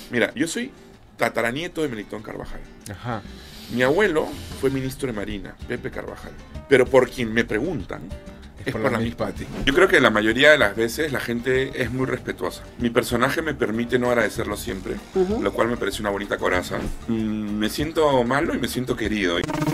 Mira, yo soy tataranieto de Melitón Carvajal. Ajá. Mi abuelo fue ministro de Marina, Pepe Carvajal. Pero por quien me preguntan, es por la Miss Patty. Yo creo que la mayoría de las veces la gente es muy respetuosa. Mi personaje me permite no agradecerlo siempre, lo cual me parece una bonita coraza. Me siento malo y me siento querido.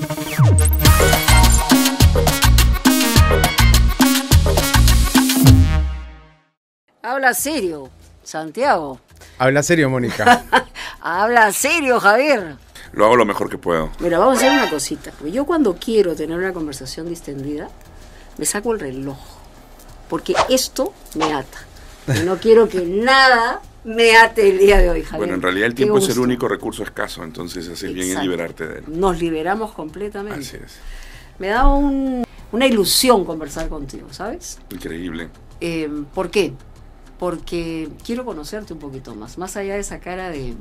Habla serio, Santiago. Habla serio, Mónica. Habla serio, Javier. Lo hago lo mejor que puedo. Mira, vamos a hacer una cosita. Porque yo cuando quiero tener una conversación distendida, me saco el reloj. Porque esto me ata. Y no quiero que nada me ate el día de hoy, Javier. Bueno, en realidad el tiempo es el único recurso escaso, entonces haces bien en liberarte de él. Nos liberamos completamente. Así es. Me da una ilusión conversar contigo, ¿sabes? Increíble. ¿Por qué? Porque quiero conocerte un poquito más allá de esa cara de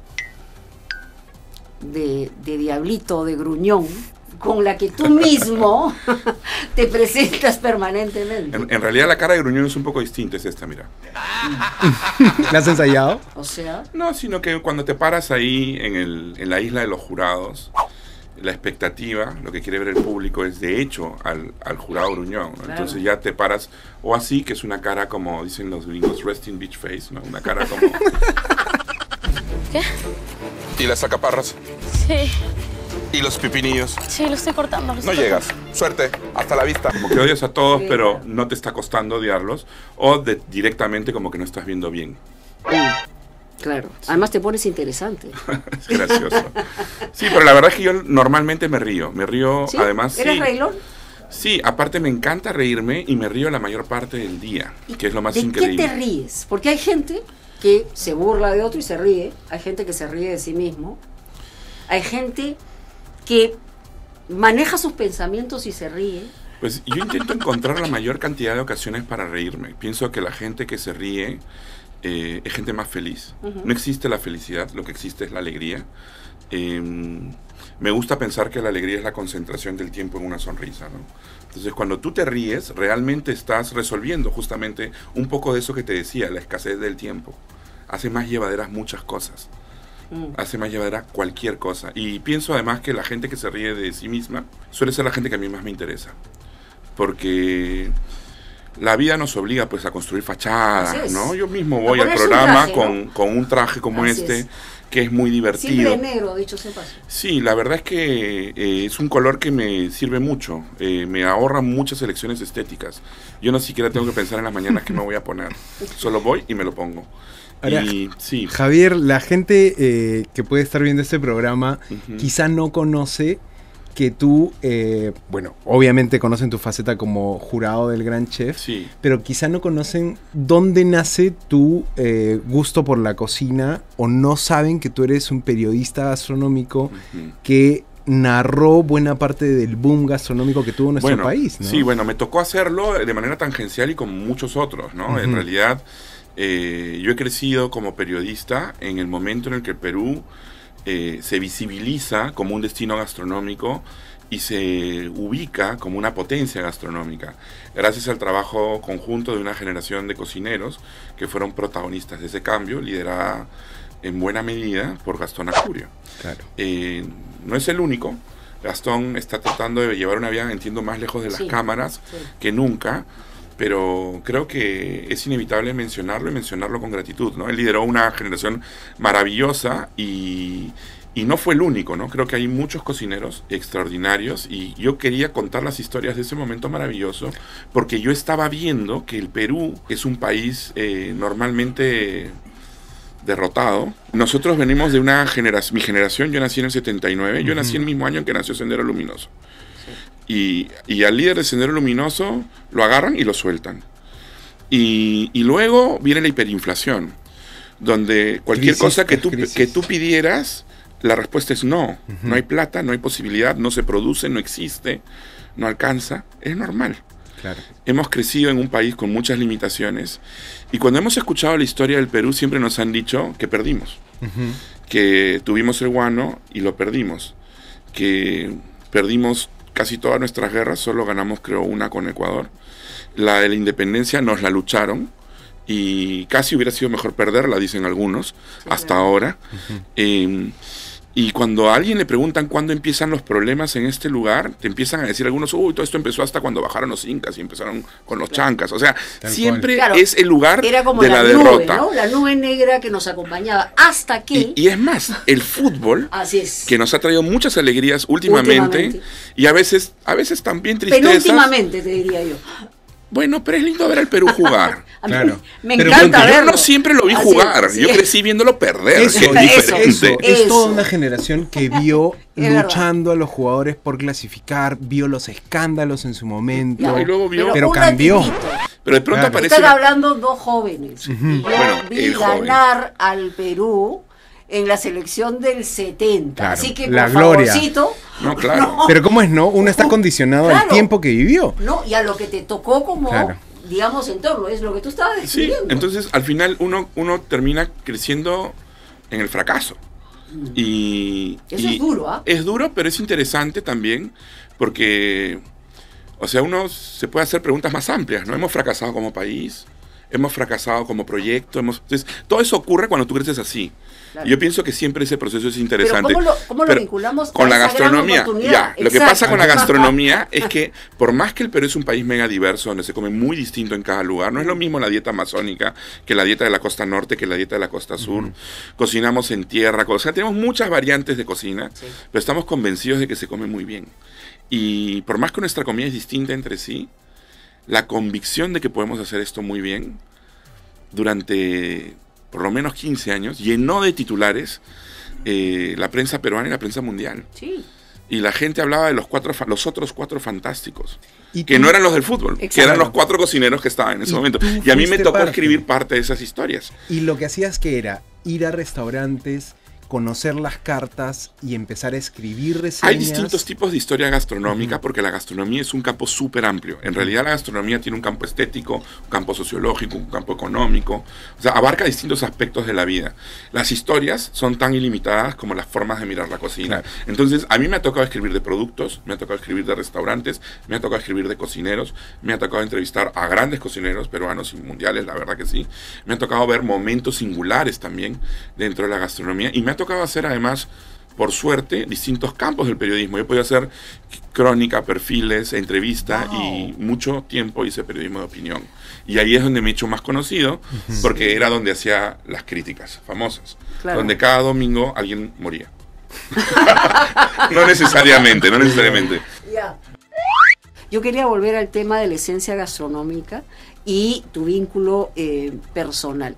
diablito, de gruñón, con la que tú mismo te presentas permanentemente. En realidad la cara de gruñón es un poco distinta, es esta, mira. ¿La has ensayado? O sea... No, sino que cuando te paras ahí en la isla de los jurados, la expectativa, lo que quiere ver el público es de hecho al jurado gruñón, ¿no? Claro. Entonces ya te paras, o así, que es una cara como dicen los gringos, resting bitch face, ¿no? Una cara como... ¿Qué? ¿Y las sacaparras? Sí. ¿Y los pipinillos? Sí, lo estoy cortando. No llegas. Suerte. Hasta la vista. Como que odias a todos, pero no te está costando odiarlos. O directamente como que no estás viendo bien. Claro. Sí. Además te pones interesante. Es gracioso. Sí, pero la verdad es que yo normalmente me río. Me río, ¿sí? Además... ¿Eres reilón? Sí, aparte me encanta reírme y me río la mayor parte del día, que es lo más increíble. ¿De qué te ríes? Porque hay gente que se burla de otro y se ríe. Hay gente que se ríe de sí mismo. Hay gente que maneja sus pensamientos y se ríe. Pues yo intento encontrar la mayor cantidad de ocasiones para reírme. Pienso que la gente que se ríe es gente más feliz. No existe la felicidad, lo que existe es la alegría. Me gusta pensar que la alegría es la concentración del tiempo en una sonrisa, ¿no? Entonces cuando tú te ríes, realmente estás resolviendo justamente un poco de eso que te decía, la escasez del tiempo. Hace más llevaderas muchas cosas. Hace más llevadera cualquier cosa. Y pienso además que la gente que se ríe de sí misma suele ser la gente que a mí más me interesa. Porque la vida nos obliga pues a construir fachadas, ¿no? Yo mismo voy al programa con un traje como este, que es muy divertido. Siempre negro, dicho sea paso. Sí, la verdad es que es un color que me sirve mucho. Me ahorra muchas elecciones estéticas. Yo no siquiera tengo que pensar en las mañanas qué me voy a poner. Solo voy y me lo pongo. Ahora, y, sí. Javier, la gente que puede estar viendo este programa quizá no conoce que tú, bueno, obviamente conocen tu faceta como jurado del Gran Chef, sí, pero quizá no conocen dónde nace tu gusto por la cocina o no saben que tú eres un periodista gastronómico que narró buena parte del boom gastronómico que tuvo nuestro país, ¿no? Sí, bueno, me tocó hacerlo de manera tangencial y con muchos otros, ¿no? En realidad... yo he crecido como periodista en el momento en el que el Perú se visibiliza como un destino gastronómico y se ubica como una potencia gastronómica, gracias al trabajo conjunto de una generación de cocineros que fueron protagonistas de ese cambio, liderada en buena medida por Gastón Acurio. Claro. No es el único. Gastón está tratando de llevar una vida, entiendo, más lejos de las cámaras que nunca, pero creo que es inevitable mencionarlo y mencionarlo con gratitud, ¿no? Él lideró una generación maravillosa y no fue el único, ¿no? Creo que hay muchos cocineros extraordinarios y yo quería contar las historias de ese momento maravilloso porque yo estaba viendo que el Perú es un país normalmente derrotado. Nosotros venimos de una generación, mi generación, yo nací en el 79, yo nací el mismo año en que nació Sendero Luminoso. Y al líder de Sendero Luminoso lo agarran y lo sueltan. Y luego viene la hiperinflación, donde cualquier cosa que tú pidieras, la respuesta es no. No hay plata, no hay posibilidad, no se produce, no existe, no alcanza. Es normal. Claro. Hemos crecido en un país con muchas limitaciones. Y cuando hemos escuchado la historia del Perú, siempre nos han dicho que perdimos. Que tuvimos el guano y lo perdimos. Que perdimos casi todas nuestras guerras, solo ganamos creo una con Ecuador. La de la independencia nos la lucharon y casi hubiera sido mejor perderla, dicen algunos, hasta claro. ahora. Y cuando a alguien le preguntan cuándo empiezan los problemas en este lugar, te empiezan a decir algunos, uy, todo esto empezó hasta cuando bajaron los incas y empezaron con los chancas. O sea, siempre Claro, es el lugar era como de la nube, derrota. ¿no? La nube negra que nos acompañaba hasta que... Y es más, el fútbol, Así es. que nos ha traído muchas alegrías últimamente. Y a veces también tristezas. Penúltimamente, te diría yo. Bueno, pero es lindo ver al Perú jugar. A mí Claro. me Pero encanta Yo verlo. no siempre lo vi Así jugar, es, sí. yo crecí viéndolo perder, Eso, que es diferente. es toda Eso. una generación que vio Es verdad. luchando a los jugadores por clasificar, vio los escándalos en su momento, No, y luego vio- pero un cambió. ratitito. Pero de pronto Claro. aparece Están una- hablando dos jóvenes. Y yo Bueno, vi el joven. ganar al Perú en la selección del 70. Claro, Así que, la por gloria. favorcito, No, claro. Pero ¿cómo es, no? Uno está condicionado al Claro. tiempo que vivió. no, y a lo que te tocó como, Claro. digamos, entorno, es lo que tú estabas Sí, describiendo. entonces al final uno termina creciendo en el fracaso. Y Eso es duro, ¿ah? Es duro, pero es interesante también porque, o sea, uno se puede hacer preguntas más amplias, ¿no? Hemos fracasado como país, hemos fracasado como proyecto, entonces todo eso ocurre cuando tú creces así. Claro. Y yo pienso que siempre ese proceso es interesante. Pero ¿cómo lo Pero vinculamos con a la esa gran gastronomía? oportunidad? Ya, lo que Exacto. pasa con la gastronomía es que por más que el Perú es un país mega diverso, donde se come muy distinto en cada lugar, no es lo mismo la dieta amazónica que la dieta de la costa norte, que la dieta de la costa sur. Cocinamos en tierra, o sea, tenemos muchas variantes de cocina, Sí. pero estamos convencidos de que se come muy bien. Y por más que nuestra comida es distinta entre sí, la convicción de que podemos hacer esto muy bien durante por lo menos 15 años llenó de titulares la prensa peruana y la prensa mundial. Sí. Y la gente hablaba de los otros cuatro fantásticos, Y que tú- no eran los del fútbol, que Exacto. eran los 4 cocineros que estaban en ese Y momento. tú Y a mí me fuiste tocó parte. escribir parte de esas historias. Y lo que hacías que era ir a restaurantes, conocer las cartas y empezar a escribir reseñas. Hay distintos tipos de historia gastronómica porque la gastronomía es un campo súper amplio. En realidad la gastronomía tiene un campo estético, un campo sociológico, un campo económico. O sea, abarca distintos aspectos de la vida. Las historias son tan ilimitadas como las formas de mirar la cocina. Claro. Entonces, a mí me ha tocado escribir de productos, me ha tocado escribir de restaurantes, me ha tocado escribir de cocineros, me ha tocado entrevistar a grandes cocineros peruanos y mundiales, la verdad que sí. Me ha tocado ver momentos singulares también dentro de la gastronomía y me ha tocado hacer además, por suerte, distintos campos del periodismo. Yo podía hacer crónica, perfiles, entrevista y mucho tiempo hice periodismo de opinión. Y ahí es donde me he hecho más conocido porque era donde hacía las críticas famosas. Claro. Donde cada domingo alguien moría. No necesariamente, no necesariamente. Ya. Yo quería volver al tema de la esencia gastronómica y tu vínculo personal.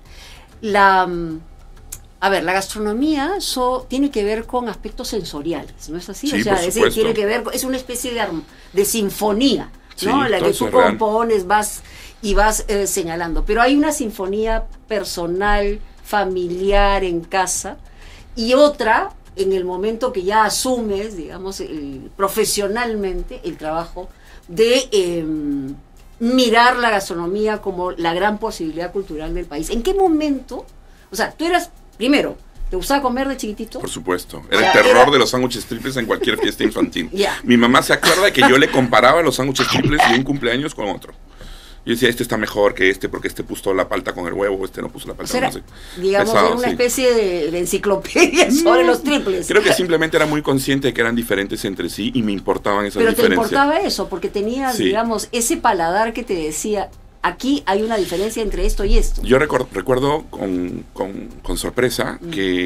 A ver, la gastronomía tiene que ver con aspectos sensoriales, ¿no es así? Sí, o sea, por supuesto. tiene que ver, es una especie de sinfonía, ¿no? Sí, La todo que eso tú es real. compones, vas señalando. Pero hay una sinfonía personal, familiar, en casa, y otra en el momento que ya asumes, digamos, profesionalmente el trabajo de mirar la gastronomía como la gran posibilidad cultural del país. ¿En qué momento? O sea, tú eras, primero, ¿te gustaba comer de chiquitito? Por supuesto. O Era sea, el terror era- de los sándwiches triples en cualquier fiesta infantil. Ya. Mi mamá se acuerda de que yo le comparaba los sándwiches triples de un cumpleaños con otro. Yo decía, este está mejor que este porque este puso la palta con el huevo, este no puso la O palta sea, con era, no sé. digamos, Pesado, era una sí. especie de enciclopedia sobre los triples. Creo que simplemente era muy consciente de que eran diferentes entre sí y me importaban esas Pero te diferencias. importaba eso, porque tenías, Sí. digamos, ese paladar que te decía, aquí hay una diferencia entre esto y esto. Yo recuerdo con sorpresa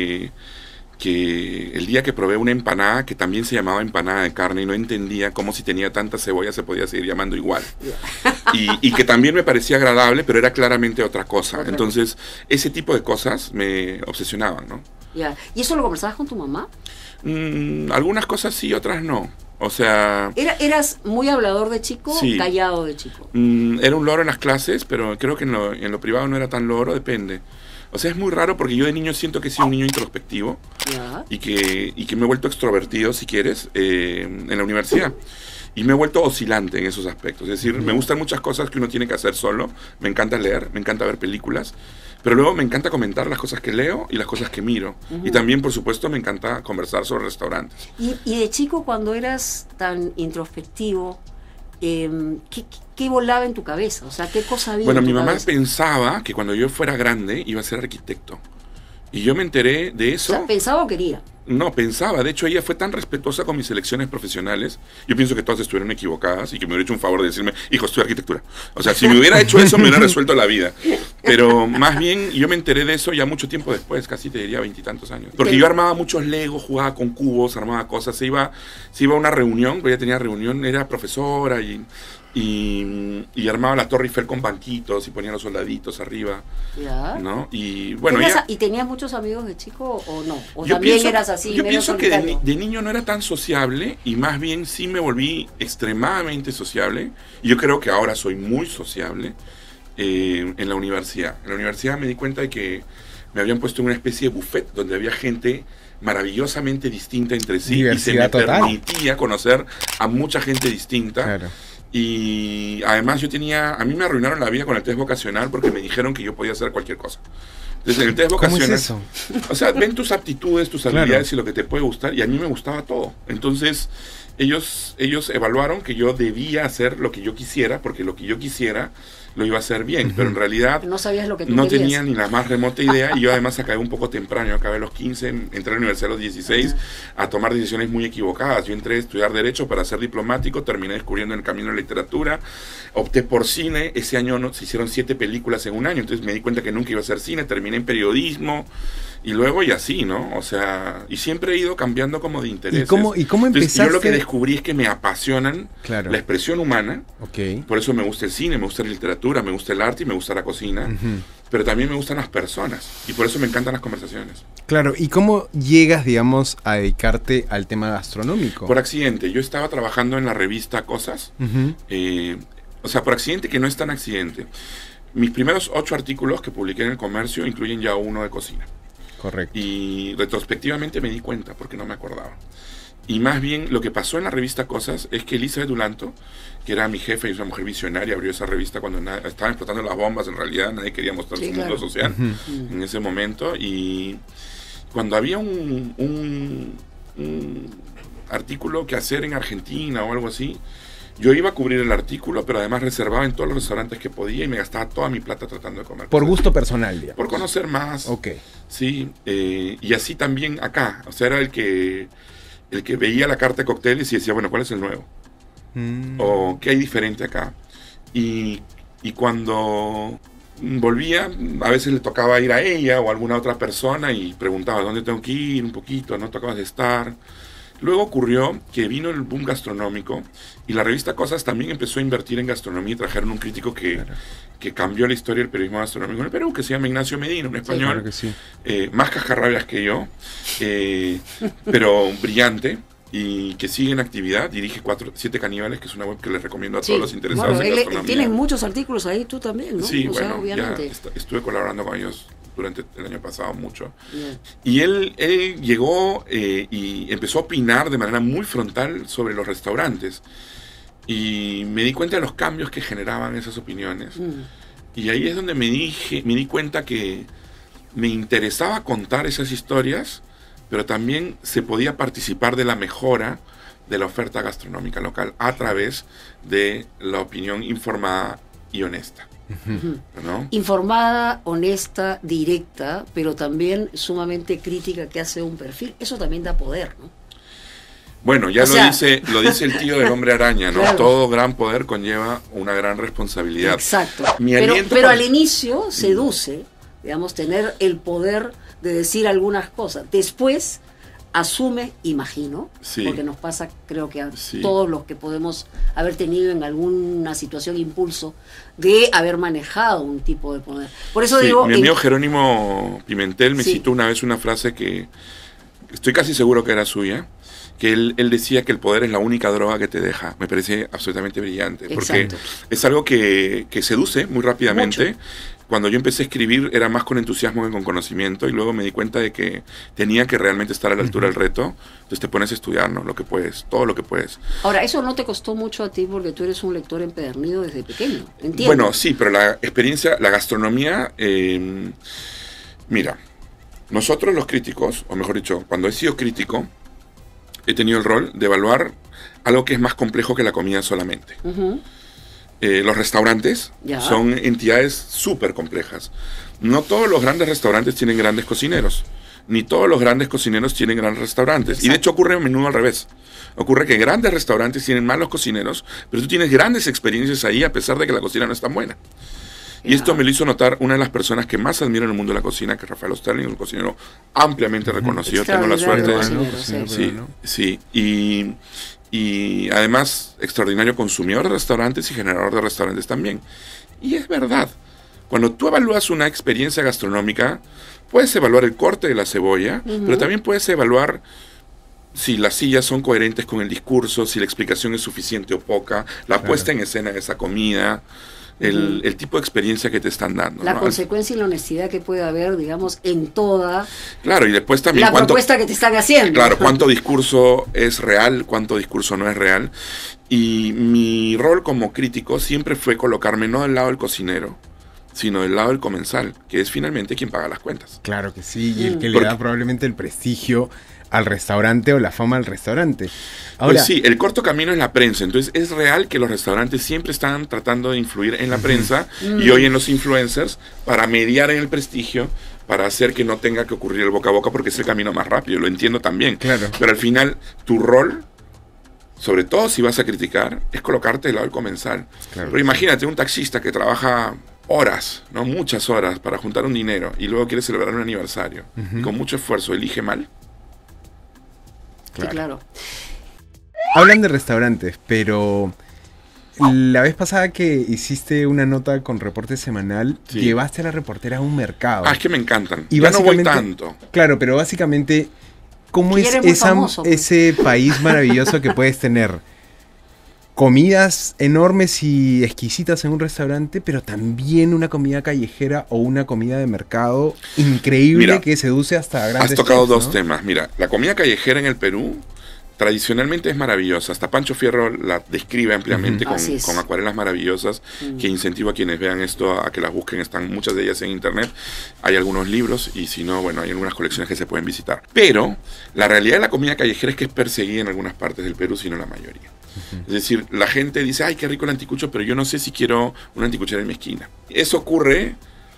que el día que probé una empanada que también se llamaba empanada de carne y no entendía cómo si tenía tanta cebolla se podía seguir llamando igual. Y que también me parecía agradable, pero era claramente otra cosa. Otra Entonces, ese tipo de cosas me obsesionaban, ¿no? Ya. ¿Y eso lo conversabas con tu mamá? Algunas cosas sí, otras no. O sea, ¿Eras muy hablador de chico Sí. o callado de chico? era un loro en las clases, pero creo que en lo privado no era tan loro, depende. O sea, es muy raro porque yo de niño siento que he sido un niño introspectivo Ya. y que me he vuelto extrovertido, si quieres, en la universidad. Y me he vuelto oscilante en esos aspectos. Es decir, me gustan muchas cosas que uno tiene que hacer solo. Me encanta leer, me encanta ver películas. Pero luego me encanta comentar las cosas que leo y las cosas que miro. Y también, por supuesto, me encanta conversar sobre restaurantes. Y de chico, cuando eras tan introspectivo, ¿qué volaba en tu cabeza? O sea, ¿qué cosa había Bueno, en tu mi mamá cabeza? pensaba que cuando yo fuera grande iba a ser arquitecto. Y yo me enteré de O eso. sea, ¿pensaba o quería? No, pensaba. De hecho, ella fue tan respetuosa con mis elecciones profesionales. Yo pienso que todas estuvieron equivocadas y que me hubiera hecho un favor de decirme, hijo, estudia arquitectura. O sea, si me hubiera hecho eso, me hubiera resuelto la vida. Pero más bien, yo me enteré de eso ya mucho tiempo después, casi te diría 20 y tantos años. Porque yo armaba muchos legos, jugaba con cubos, armaba cosas. Se iba a una reunión, porque ella tenía reunión, era profesora y armaba la Torre Eiffel con banquitos y ponía los soldaditos arriba, ¿Ya? ¿no? Y bueno, ¿Y tenías muchos amigos de chico o no? ¿O yo también pienso, eras así, yo medio pienso que solitario? de niño no era tan sociable y más bien sí me volví extremadamente sociable. Y yo creo que ahora soy muy sociable en la universidad. En la universidad me di cuenta de que me habían puesto en una especie de buffet donde había gente maravillosamente distinta entre sí y se me Diversidad total. permitía conocer a mucha gente distinta. Claro. Y además a mí me arruinaron la vida con el test vocacional porque me dijeron que yo podía hacer cualquier cosa. Entonces en el test ¿Cómo vocacional, es eso? o sea, ven tus aptitudes, tus Claro. habilidades y lo que te puede gustar, y a mí me gustaba todo. Entonces ellos evaluaron que yo debía hacer lo que yo quisiera, porque lo que yo quisiera lo iba a hacer bien, pero en realidad No sabías lo que tú no querías. tenía ni la más remota idea, y yo además acabé un poco temprano. Yo acabé a los 15, entré a la universidad a los 16 a tomar decisiones muy equivocadas. Yo entré a estudiar Derecho para ser diplomático, terminé descubriendo el camino de la literatura, opté por cine, ese año se hicieron 7 películas en un año, entonces me di cuenta que nunca iba a hacer cine, terminé en periodismo, y luego y así, ¿no? O sea, y siempre he ido cambiando como de intereses. ¿Y cómo Entonces, empezaste? yo lo que descubrí es que me apasionan Claro. la expresión humana. Ok. Por eso me gusta el cine, me gusta la literatura, me gusta el arte y me gusta la cocina. Ujú. Pero también me gustan las personas. Y por eso me encantan las conversaciones. Claro, ¿y cómo llegas, digamos, a dedicarte al tema gastronómico? Por accidente, yo estaba trabajando en la revista Cosas. Ujú. O sea, por accidente que no es tan accidente. Mis primeros 8 artículos que publiqué en El Comercio incluyen ya uno de cocina. Correcto. Y retrospectivamente me di cuenta porque no me acordaba. Y más bien lo que pasó en la revista Cosas es que Elizabeth Dulanto, que era mi jefe y es una mujer visionaria, abrió esa revista cuando estaban explotando las bombas. En realidad nadie quería mostrar Sí, su claro. mundo social Ujú. en ese momento. Y cuando había un artículo que hacer en Argentina o algo así, yo iba a cubrir el artículo, pero además reservaba en todos los restaurantes que podía y me gastaba toda mi plata tratando de comer. Por cosas. gusto personal, digamos. Por conocer más. Ok. Sí, y así también acá. O sea, era el que veía la carta de cócteles y decía, bueno, ¿cuál es el nuevo? Mm. ¿O qué hay diferente acá? Y cuando volvía, a veces le tocaba ir a ella o a alguna otra persona y preguntaba, ¿dónde tengo que ir? Un poquito, ¿no? Tocabas de estar. Luego ocurrió que vino el boom gastronómico y la revista Cosas también empezó a invertir en gastronomía y trajeron un crítico que cambió la historia del periodismo gastronómico en el Perú, que se llama Ignacio Medina, un español, Claro que sí. más cascarrabias que yo, pero brillante y que sigue en actividad. Dirige 7 Caníbales, que es una web que les recomiendo a todos los interesados Bueno, en él gastronomía. tienes muchos artículos ahí, tú también, ¿no? Sí, O sea, bueno, obviamente. ya estuve colaborando con ellos durante el año pasado mucho. Ya. Y él llegó y empezó a opinar de manera muy frontal sobre los restaurantes. Y me di cuenta de los cambios que generaban esas opiniones. Mm. Y ahí es donde me di cuenta que me interesaba contar esas historias, pero también se podía participar de la mejora de la oferta gastronómica local a través de la opinión informada y honesta, ¿no? Informada, honesta, directa, pero también sumamente crítica que hace un perfil. Eso también da poder, ¿no? Bueno, ya O sea, lo dice el tío del Hombre Araña, ¿no? Claro. Todo gran poder conlleva una gran responsabilidad. Exacto. Mi Pero aliento pero con- al inicio seduce, digamos, tener el poder de decir algunas cosas. Después asume, imagino, Sí. porque nos pasa, creo que a Sí. todos los que podemos haber tenido en alguna situación impulso de haber manejado un tipo de poder. Por eso Sí, digo, mi amigo Jerónimo Pimentel me Sí. citó una vez una frase que estoy casi seguro que era suya, que él decía que el poder es la única droga que te deja. Me parece absolutamente brillante, porque Exacto. es algo que seduce muy rápidamente. Mucho. Cuando yo empecé a escribir era más con entusiasmo que con conocimiento, y luego me di cuenta de que tenía que realmente estar a la altura del reto. Entonces te pones a estudiar, ¿no? Lo que puedes, todo lo que puedes. ahora, eso no te costó mucho a ti porque tú eres un lector empedernido desde pequeño, entiendo. Bueno, sí, pero la experiencia, la gastronomía, mira, nosotros los críticos, o mejor dicho, cuando he sido crítico, he tenido el rol de evaluar algo que es más complejo que la comida solamente. Ujú. Los restaurantes Ya. son entidades súper complejas. No todos los grandes restaurantes tienen grandes cocineros, ni todos los grandes cocineros tienen grandes restaurantes. Y de hecho ocurre a menudo al revés. Ocurre que grandes restaurantes tienen malos cocineros, pero tú tienes grandes experiencias ahí a pesar de que la cocina no es tan buena. Y esto me lo hizo notar una de las personas que más admiro en el mundo de la cocina, que es Rafael Osterling, un cocinero ampliamente reconocido. Tengo la suerte Extraordinario de... cocinero, Sí, sí. Y además extraordinario consumidor de restaurantes y generador de restaurantes también. Y es verdad, cuando tú evalúas una experiencia gastronómica, puedes evaluar el corte de la cebolla, pero también puedes evaluar si las sillas son coherentes con el discurso, si la explicación es suficiente o poca, la puesta en escena de esa comida, el tipo de experiencia que te están dando. La ¿no? consecuencia y la honestidad que puede haber, digamos, en toda Claro, y después también la propuesta que te están haciendo. Claro, cuánto discurso es real, cuánto discurso no es real. Y mi rol como crítico siempre fue colocarme no del lado del cocinero, sino del lado del comensal, que es finalmente quien paga las cuentas. Claro que sí, y el que le Porque- da probablemente el prestigio al restaurante o la fama al restaurante. Ahora, Pues sí, el corto camino es la prensa. Entonces es real que los restaurantes siempre están tratando de influir en la prensa y hoy en los influencers para mediar en el prestigio, para hacer que no tenga que ocurrir el boca a boca porque es el camino más rápido. Lo entiendo también. Claro. Pero al final tu rol, sobre todo si vas a criticar, es colocarte del lado del comensal. Claro. Pero imagínate un taxista que trabaja horas, no muchas horas, para juntar un dinero y luego quiere celebrar un aniversario y con mucho esfuerzo elige mal. Sí, claro. hablan de restaurantes, pero la vez pasada que hiciste una nota con Reporte Semanal, Sí. llevaste a la reportera a un mercado. Ah, es que me encantan. Y Ya no voy básicamente- tanto. Claro, pero básicamente, ¿cómo Que es eres muy famoso, pues. ese país maravilloso que puedes tener? Comidas enormes y exquisitas en un restaurante, pero también una comida callejera o una comida de mercado increíble. Mira, que seduce hasta grandes Has tocado chefs, dos ¿no? temas. Mira, la comida callejera en el Perú tradicionalmente es maravillosa. Hasta Pancho Fierro la describe ampliamente Así es. con acuarelas maravillosas, que incentivo a quienes vean esto a que las busquen. Están muchas de ellas en internet. Hay algunos libros y si no, bueno, hay algunas colecciones que se pueden visitar. Pero la realidad de la comida callejera es que es perseguida en algunas partes del Perú, si no la mayoría. Es decir, la gente dice, ay, qué rico el anticucho, pero yo no sé si quiero una anticuchera en mi esquina. Eso ocurre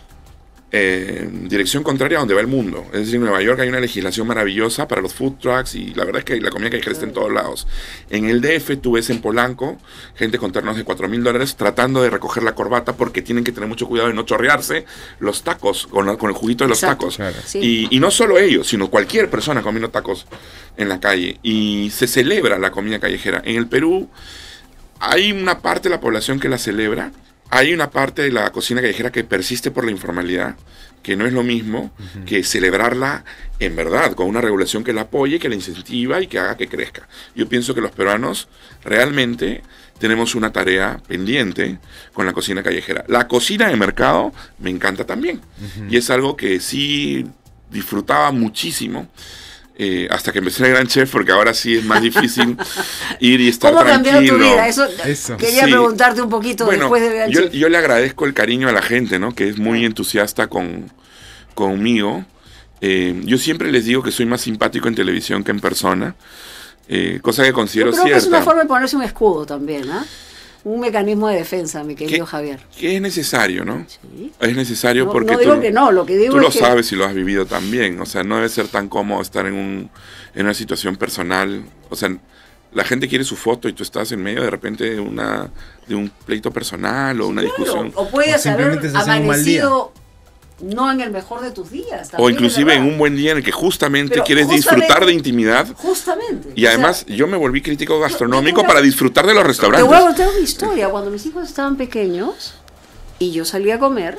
en dirección contraria a donde va el mundo. Es decir, en Nueva York hay una legislación maravillosa para los food trucks y la verdad es que la comida callejera está en todos lados. En el DF tú ves en Polanco gente con ternos de $4,000 tratando de recoger la corbata porque tienen que tener mucho cuidado de no chorrearse los tacos con el juguito de los Exacto. tacos. Claro. Sí. Y no solo ellos, sino cualquier persona comiendo tacos en la calle. Y se celebra la comida callejera. En el Perú hay una parte de la población que la celebra. Hay una parte de la cocina callejera que persiste por la informalidad, que no es lo mismo que celebrarla en verdad, con una regulación que la apoye, que la incentiva y que haga que crezca. Yo pienso que los peruanos realmente tenemos una tarea pendiente con la cocina callejera. La cocina de mercado me encanta también. Y es algo que sí disfrutaba muchísimo. Hasta que empecé el Gran Chef, porque ahora sí es más difícil ir y estar ¿Cómo tranquilo. cambió tu vida? Eso. Quería Sí. preguntarte un poquito Bueno, después de ver yo le agradezco el cariño a la gente, ¿no? Que es muy entusiasta conmigo. Yo siempre les digo que soy más simpático en televisión que en persona, cosa que considero Yo creo que cierta. es una forma de ponerse un escudo también, ¿ah? Un mecanismo de defensa, mi querido ¿Qué? Javier. Que es necesario, ¿no? Sí. Es necesario No, porque no digo que no, lo que digo tú es lo que- sabes y lo has vivido también. O sea, no debe ser tan cómodo estar en una situación personal. O sea, la gente quiere su foto y tú estás en medio de repente de un pleito personal o una discusión. O puedes O haber simplemente estás en un mal día. amanecido no en el mejor de tus días. O también, inclusive ¿verdad? en un buen día en el que justamente Pero quieres justamente- disfrutar de intimidad. Justamente. Y O sea, además yo me volví crítico gastronómico Yo- para disfrutar de los te restaurantes. voy a contar una historia. Cuando mis hijos estaban pequeños y yo salía a comer,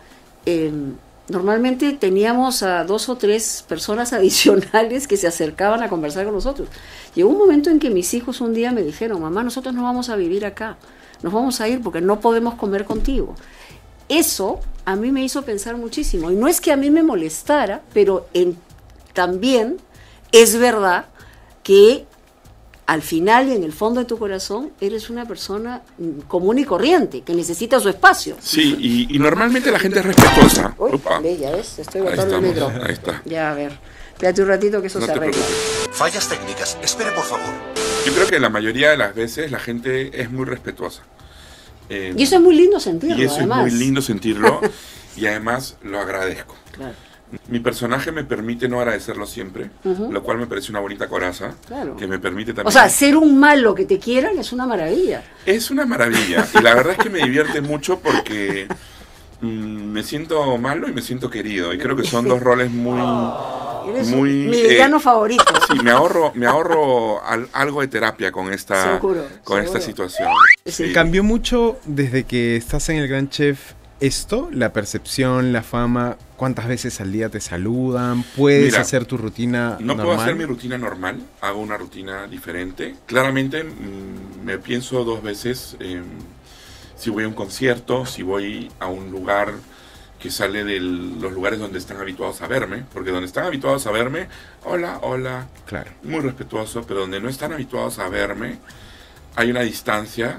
normalmente teníamos a 2 o 3 personas adicionales que se acercaban a conversar con nosotros. Llegó un momento en que mis hijos un día me dijeron, mamá, nosotros no vamos a vivir acá, nos vamos a ir porque no podemos comer contigo. Eso a mí me hizo pensar muchísimo. Y no es que a mí me molestara, pero también es verdad que al final y en el fondo de tu corazón eres una persona común y corriente, que necesita su espacio. Sí, y normalmente la gente es respetuosa. Uy, Upa. ve, ya ves, estoy Ahí botando el estamos, micro. ahí está. Ya, a ver, espérate un ratito que eso No se te arregla. preocupes. Fallas técnicas. Espere, por favor. Yo creo que la mayoría de las veces la gente es muy respetuosa. Y eso es muy lindo sentirlo, Y eso además. es muy lindo sentirlo y además lo agradezco. Claro. Mi personaje me permite no agradecerlo siempre, lo cual me parece una bonita coraza, Claro. que me permite también... O sea, ser un malo que te quieran es una maravilla. Es una maravilla y la verdad es que me divierte mucho porque me siento malo y me siento querido y creo que son dos roles muy... Eres muy mi villano favorito. Sí, me ahorro algo de terapia con esta, Seguro, con seguro. esta situación. Sí. ¿Cambió mucho desde que estás en el Gran Chef esto? La percepción, la fama, ¿cuántas veces al día te saludan? ¿Puedes Mira, hacer tu rutina No normal? puedo hacer mi rutina normal, hago una rutina diferente. Claramente me pienso dos veces si voy a un concierto, si voy a un lugar que sale de los lugares donde están habituados a verme, porque donde están habituados a verme, hola, hola, Claro. muy respetuoso, pero donde no están habituados a verme, hay una distancia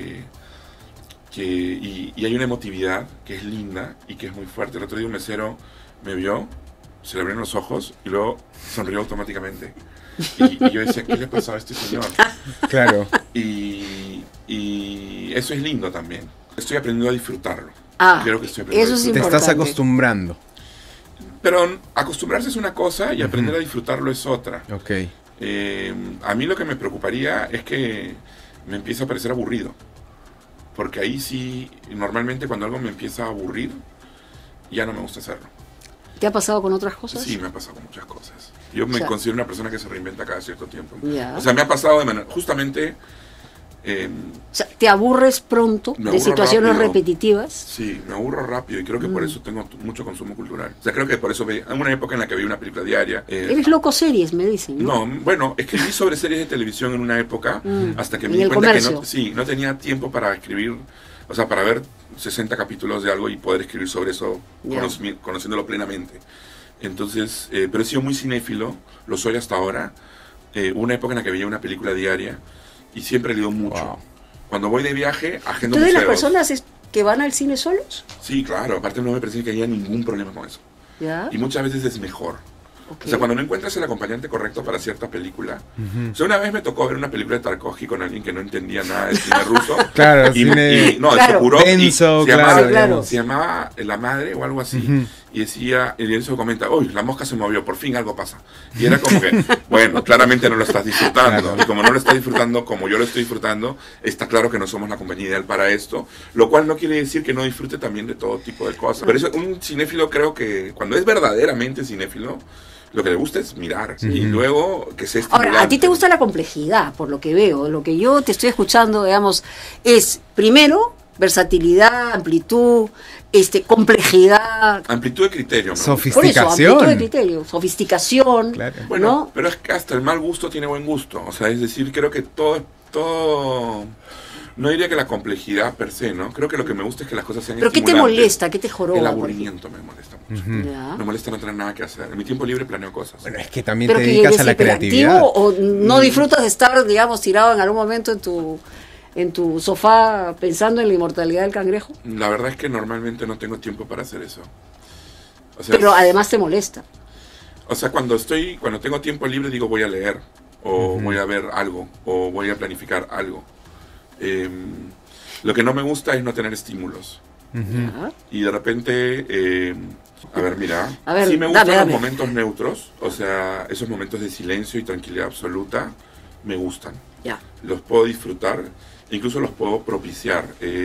y hay una emotividad que es linda y que es muy fuerte. El otro día un mesero me vio, se le abrieron los ojos y luego sonrió automáticamente. Y yo decía, ¿qué le pasaba a este señor? Claro. Y eso es lindo también. Estoy aprendiendo a disfrutarlo. Creo que estoy aprendiendo eso a es Te disfrutarlo. estás importante. acostumbrando. Pero acostumbrarse es una cosa y aprender a disfrutarlo es otra. Ok. A mí lo que me preocuparía es que me empiece a parecer aburrido. Porque ahí sí, normalmente cuando algo me empieza a aburrir, ya no me gusta hacerlo. ¿Te ha pasado con otras cosas? Sí, me ha pasado con muchas cosas. Yo me O sea, considero una persona que se reinventa cada cierto tiempo. Ya. O sea, me ha pasado de manera... Justamente, O sea, ¿te aburres pronto Me de aburro situaciones rápido. repetitivas? sí, me aburro rápido y creo que por eso tengo mucho consumo cultural. O sea, creo que por eso veía... En una época en la que veía una película diaria... Eres loco series, me dicen, ¿no? No, bueno, escribí sobre series de televisión en una época hasta que me En di el cuenta que comercio. no tenía tiempo para escribir, o sea, para ver 60 capítulos de algo y poder escribir sobre eso Ya. conociéndolo plenamente. Entonces, pero he sido muy cinéfilo, lo soy hasta ahora. Hubo una época en la que veía una película diaria y siempre he leído mucho. Wow. Cuando voy de viaje, agendo ¿Tú de las museos. personas que van al cine solos? Sí, claro, aparte no me parece que haya ningún problema con eso. ¿Ya? Y muchas veces es mejor. Ok. O sea, cuando no encuentras el acompañante correcto para cierta película. O sea, una vez me tocó ver una película de Tarkovsky con alguien que no entendía nada de cine ruso. Claro, y, cine no, Claro. se curó. denso, se claro, llamaba, claro. se llamaba La Madre o algo así. Y decía, y eso comenta, uy, la mosca se movió, por fin algo pasa. Y era como que, bueno, claramente no lo estás disfrutando. Claro. Y como no lo estás disfrutando como yo lo estoy disfrutando, está claro que no somos la compañía ideal para esto. Lo cual no quiere decir que no disfrute también de todo tipo de cosas. Pero eso, un cinéfilo creo que, cuando es verdaderamente cinéfilo, lo que le gusta es mirar. Y luego que sea estimulante. Ahora, a ti te gusta la complejidad, por lo que veo. Lo que yo te estoy escuchando, digamos, es primero versatilidad, amplitud, complejidad. Amplitud de criterio, ¿no? Por eso, Sofisticación. amplitud de criterio, sofisticación. Claro. Bueno, ¿no? pero es que hasta el mal gusto tiene buen gusto. O sea, es decir, creo que todo... No diría que la complejidad per se, ¿no? Creo que lo que me gusta es que las cosas sean ¿Pero qué te estimulantes. molesta? ¿Qué te joroba? El por aburrimiento me molesta mucho. Ya. Me molesta no tener nada que hacer. En mi tiempo libre planeo cosas. Bueno, es que también ¿Pero te que dedicas eres a la creatividad. hiperactivo o no disfrutas de estar, digamos, tirado en algún momento en tu sofá pensando en la inmortalidad del cangrejo? La verdad es que normalmente no tengo tiempo para hacer eso. O sea, Pero además te molesta. O sea, cuando tengo tiempo libre digo voy a leer, o voy a ver algo, o voy a planificar algo. Lo que no me gusta es no tener estímulos. Ya. Y de repente, a ver, mira, A ver, sí me gustan dame. los momentos neutros, o sea, esos momentos de silencio y tranquilidad absoluta, me gustan. Ya. Los puedo disfrutar, incluso los puedo propiciar.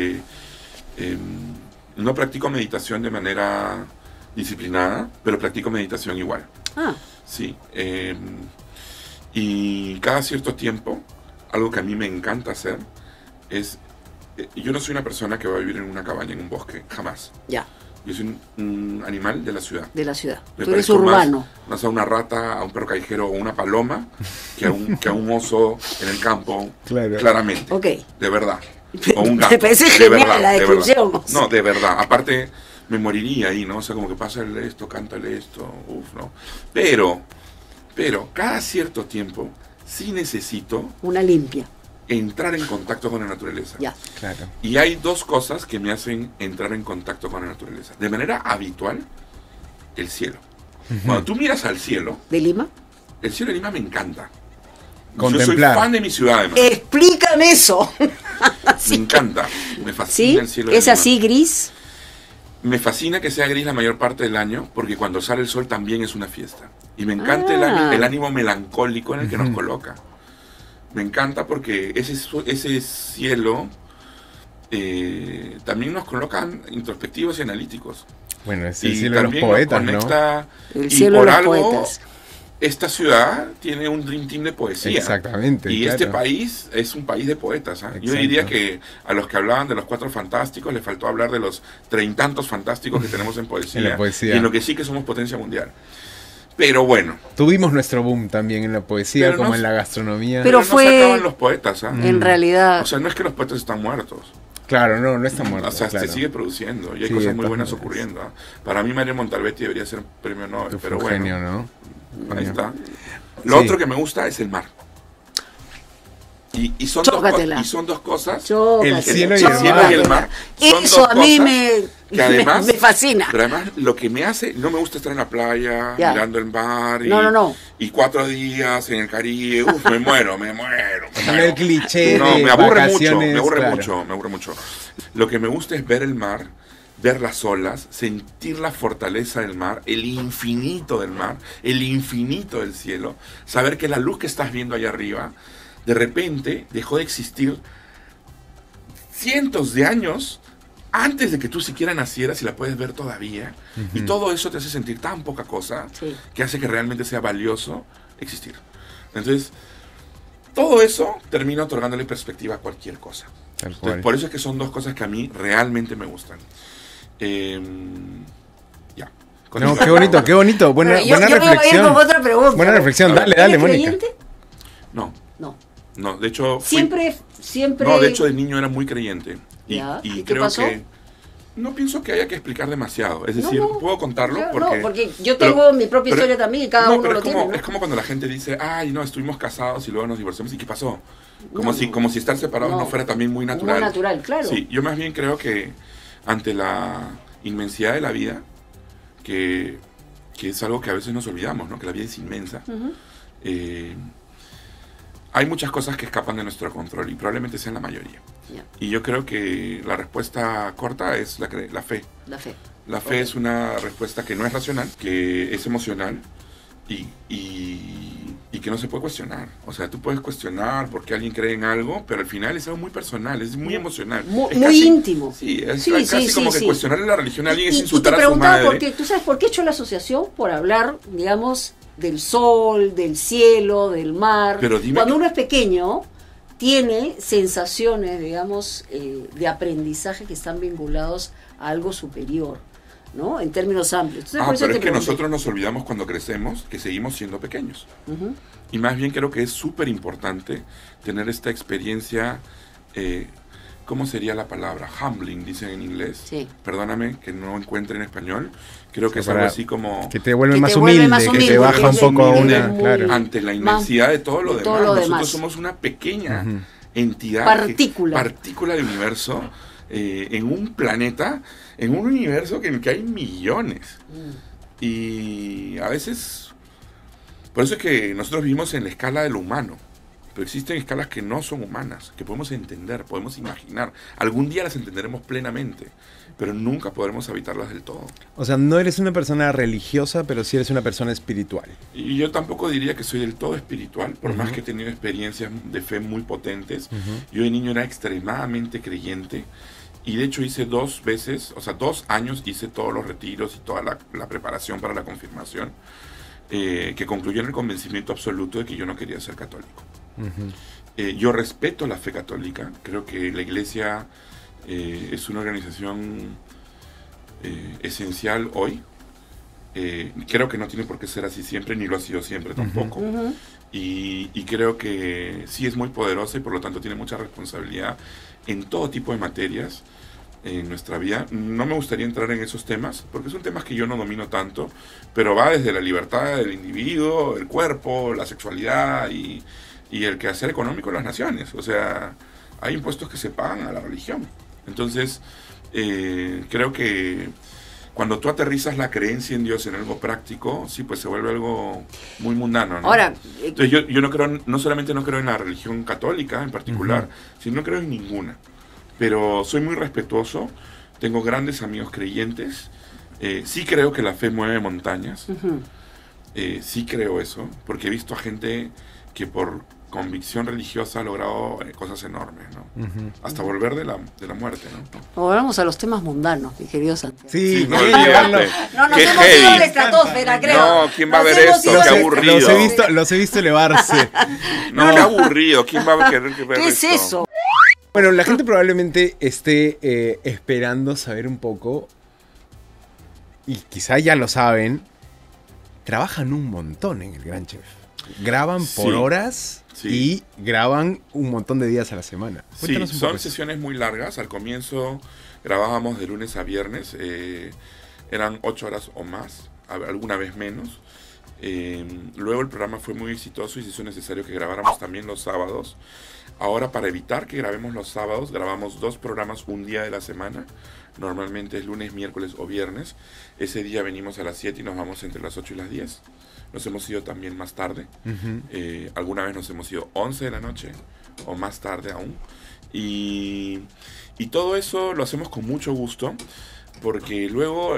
No practico meditación de manera disciplinada, pero practico meditación igual. Ah, Sí. Y cada cierto tiempo, algo que a mí me encanta hacer es... yo no soy una persona que va a vivir en una cabaña, en un bosque, jamás. ya, Yo soy un animal de la ciudad. de la ciudad. Me Tú eres parezco urbano. Más a una rata, a un perro callejero o una paloma que a un oso en el campo, Claro. claramente. Ok. De verdad. O un Me gato. parece de genial verdad, la de descripción. verdad. No, de verdad. Aparte, me moriría ahí, ¿no? O sea, como que pásale esto, cántale esto, uf, ¿no? Pero, cada cierto tiempo, sí necesito Una limpia. entrar en contacto con la naturaleza. Ya. Claro. Y hay dos cosas que me hacen entrar en contacto con la naturaleza. De manera habitual, el cielo. Cuando tú miras al cielo, ¿De Lima? El cielo de Lima me encanta. Contemplar. Yo soy fan de mi ciudad, además. Explícame eso. Me encanta. Me fascina ¿Sí? el cielo de ¿Es Lima. así gris? Me fascina que sea gris la mayor parte del año, porque cuando sale el sol también es una fiesta. Y me encanta el ánimo melancólico en el que nos coloca. Me encanta porque ese cielo también nos coloca introspectivos y analíticos. Bueno, es el Y cielo de los también poetas, nos ¿no? conecta, El y cielo por de los algo, poetas. esta ciudad tiene un dream team de poesía. Exactamente, Y claro. este país es un país de poetas. ¿Ah? Yo Exacto. diría que a los que hablaban de los 4 fantásticos les faltó hablar de los 30 fantásticos que tenemos en poesía. En la poesía. Y en lo que sí que somos potencia mundial. Pero bueno. Tuvimos nuestro boom también en la poesía, Pero como no- en la gastronomía. Pero no fue- se acaban los poetas. ¿Ah? En realidad. O sea, no es que los poetas están muertos. Claro, no está muerto. O sea, claro. se sigue produciendo y hay Sí, cosas de muy todas buenas maneras. ocurriendo. ¿Ah? Para mí Mario Montalbetti debería ser premio Nobel, Fue pero un bueno, genio, ¿no? ahí Genio. está. Lo Sí. otro que me gusta es el mar. Y son Chócatela. dos cosas. El cielo y el cielo mar. y el mar son Eso dos a mí cosas que además, me fascina. Pero además lo que me hace, no me gusta estar en la playa, Ya. mirando el mar y, No. y 4 días en el Caribe, me muero. El cliché No, de me aburre vacaciones, me aburre claro. mucho. Lo que me gusta es ver el mar, ver las olas, sentir la fortaleza del mar, el infinito del mar, el infinito del cielo, saber que la luz que estás viendo allá arriba, de repente dejó de existir cientos de años antes de que tú siquiera nacieras y la puedes ver todavía. Y todo eso te hace sentir tan poca cosa Sí. que hace que realmente sea valioso existir. Entonces, todo eso termina otorgándole perspectiva a cualquier cosa. Tal Entonces, cual. por eso es que son dos cosas que a mí realmente me gustan. Ya. Con No, eso- qué bonito. Buena, Pero yo buena me voy a ir reflexión. con otra pregunta. Buena reflexión, A ver, dale, ¿Eres Mónica. creyente? No, No. de hecho... fui- Siempre. No, de hecho de niño era muy creyente. Y, Ya, y ¿y qué creo pasó? que... No pienso que haya que explicar demasiado. Es decir, No. puedo contarlo Claro, porque... no, porque yo tengo mi propia pero- historia también y cada no, uno pero lo es como, tiene, ¿no? es como cuando la gente dice, ay, no, estuvimos casados y luego nos divorciamos. ¿Y qué pasó? Como, No. como si estar separados no, No. fuera también muy natural. Muy natural, claro. Sí, yo más bien creo que ante la inmensidad de la vida, que es algo que a veces nos olvidamos, ¿no? Que la vida es inmensa. Hay muchas cosas que escapan de nuestro control y probablemente sean la mayoría. Ya, Y yo creo que la respuesta corta es la fe. la fe. La fe es una respuesta que no es racional, que es emocional y que no se puede cuestionar. O sea, tú puedes cuestionar por qué alguien cree en algo, pero al final es algo muy personal, es muy emocional. Es Muy íntimo. Sí, es Sí, casi sí, como sí, que sí. cuestionarle la religión a alguien es Y insultar te a su preguntaba madre. por qué. ¿Tú sabes por qué he hecho la asociación? Por hablar, digamos, del sol, del cielo, del mar. Pero dime Cuando que- uno es pequeño, tiene sensaciones, digamos, de aprendizaje que están vinculados a algo superior, ¿no? En términos amplios. Entonces, por eso Pero te es que pregunté. nosotros nos olvidamos cuando crecemos que seguimos siendo pequeños. Ujú. Y más bien creo que es súper importante tener esta experiencia, ¿cómo sería la palabra? Humbling, dicen en inglés. Sí. Perdóname que no encuentre en español. Creo que O es sea, algo para así como Que te vuelve Que más te vuelve humilde, más que humilde, te baja un porque poco a es una, muy- claro. ante la inmensidad de todo lo de demás. todo lo Nosotros demás. somos una pequeña Ujú. entidad. Partícula. Partícula del universo. En un planeta, en un universo en el que hay millones. Y a veces, por eso es que nosotros vivimos en la escala de lo humano, pero existen escalas que no son humanas, que podemos entender, podemos imaginar. Algún día las entenderemos plenamente, pero nunca podremos habitarlas del todo. O sea, no eres una persona religiosa, pero sí eres una persona espiritual. Y yo tampoco diría que soy del todo espiritual, por más que he tenido experiencias de fe muy potentes. Yo de niño era extremadamente creyente. Y de hecho hice 2 veces, o sea, 2 años hice todos los retiros y toda la preparación para la confirmación, que concluyó en el convencimiento absoluto de que yo no quería ser católico. Yo respeto la fe católica, creo que la iglesia es una organización esencial hoy. Creo que no tiene por qué ser así siempre, ni lo ha sido siempre tampoco. Y creo que sí es muy poderosa y por lo tanto tiene mucha responsabilidad en todo tipo de materias en nuestra vida. No me gustaría entrar en esos temas, porque son temas que yo no domino tanto, pero va desde la libertad del individuo, el cuerpo, la sexualidad y el quehacer económico de las naciones. O sea, hay impuestos que se pagan a la religión. Entonces, creo que cuando tú aterrizas la creencia en Dios en algo práctico, sí, pues se vuelve algo muy mundano, ¿no? Ahora, entonces yo no creo, no solamente no creo en la religión católica en particular, sino no creo en ninguna. Pero soy muy respetuoso, tengo grandes amigos creyentes, sí creo que la fe mueve montañas, sí creo eso, porque he visto a gente que por convicción religiosa ha logrado cosas enormes, ¿no? Hasta volver de la muerte, ¿no? Volvamos a los temas mundanos, mi querido Santiago. Sí, no sí, olvídate. No nos Qué hemos ido a heavy. la estratosfera, creo. No, ¿quién va a ver Nos esto? hemos Qué ido a la aburrido. los he visto elevarse. No, qué aburrido. ¿Quién va a querer que ver ¿Qué es esto? eso? Bueno, la gente probablemente esté esperando saber un poco, y quizá ya lo saben, trabajan un montón en el Gran Chef. Graban por Sí. horas y graban un montón de días a la semana. Sí, Cuéntanos un poco son eso. sesiones muy largas. Al comienzo grabábamos de lunes a viernes. Eran 8 horas o más, alguna vez menos. Luego el programa fue muy exitoso y se hizo necesario que grabáramos también los sábados. Ahora, para evitar que grabemos los sábados, grabamos 2 programas un día de la semana. Normalmente es lunes, miércoles o viernes. Ese día venimos a las 7 y nos vamos entre las 8 y las 10. Nos hemos ido también más tarde. Alguna vez nos hemos ido 11 de la noche o más tarde aún. Y todo eso lo hacemos con mucho gusto porque luego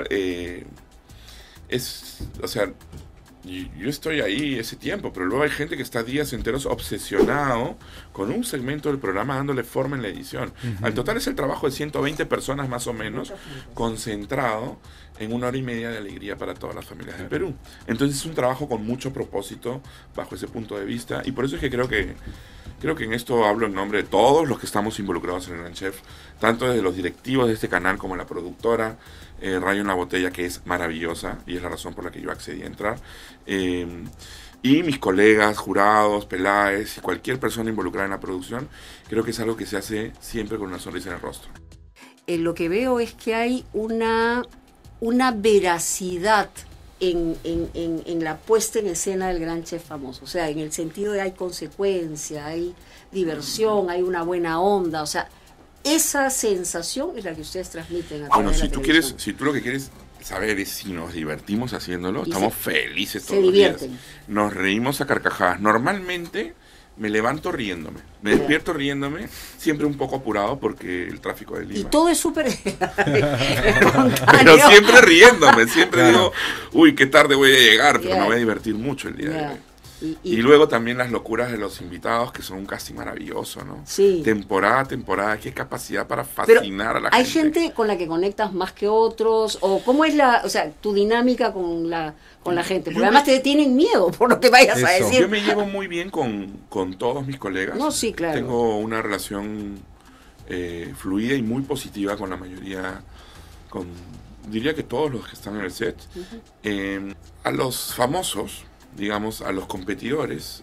o sea, yo estoy ahí ese tiempo, pero luego hay gente que está días enteros obsesionado con un segmento del programa dándole forma en la edición. Al total es el trabajo de 120 personas más o menos, concentrado en 1 hora y media de alegría para todas las familias del Perú. Entonces es un trabajo con mucho propósito bajo ese punto de vista, y por eso es que creo que en esto hablo en nombre de todos los que estamos involucrados en el Gran Chef, tanto desde los directivos de este canal como la productora, Rayo en la Botella, que es maravillosa y es la razón por la que yo accedí a entrar, y mis colegas, jurados, Peláez y cualquier persona involucrada en la producción. Creo que es algo que se hace siempre con una sonrisa en el rostro. Lo que veo es que hay una veracidad en la puesta en escena del Gran Chef Famoso. O sea, en el sentido de hay consecuencia, hay diversión, hay una buena onda. O sea, esa sensación es la que ustedes transmiten a través Bueno, de la si tú televisión. si tú lo que quieres saber es si nos divertimos haciéndolo, Y estamos felices se todos los días. divierten. Nos reímos a carcajadas. Normalmente me levanto riéndome, me despierto riéndome, siempre un poco apurado porque el tráfico de Y Lima. todo es súper Pero espontáneo. siempre riéndome, siempre digo, uy, qué tarde voy a llegar, pero Ya. me voy a divertir mucho el día de Ya. hoy. Y Y luego también las locuras de los invitados, que son un casting maravilloso, ¿no? Sí. Temporada a temporada, qué capacidad para pero fascinar a la hay gente. gente con la que conectas más que otros, o cómo es tu dinámica con la gente, porque además te tienen miedo por lo que vayas a Eso. decir. Yo me llevo muy bien con todos mis colegas. No, sí, claro. Tengo una relación fluida y muy positiva con la mayoría, diría que todos los que están en el set. A los famosos, digamos, a los competidores,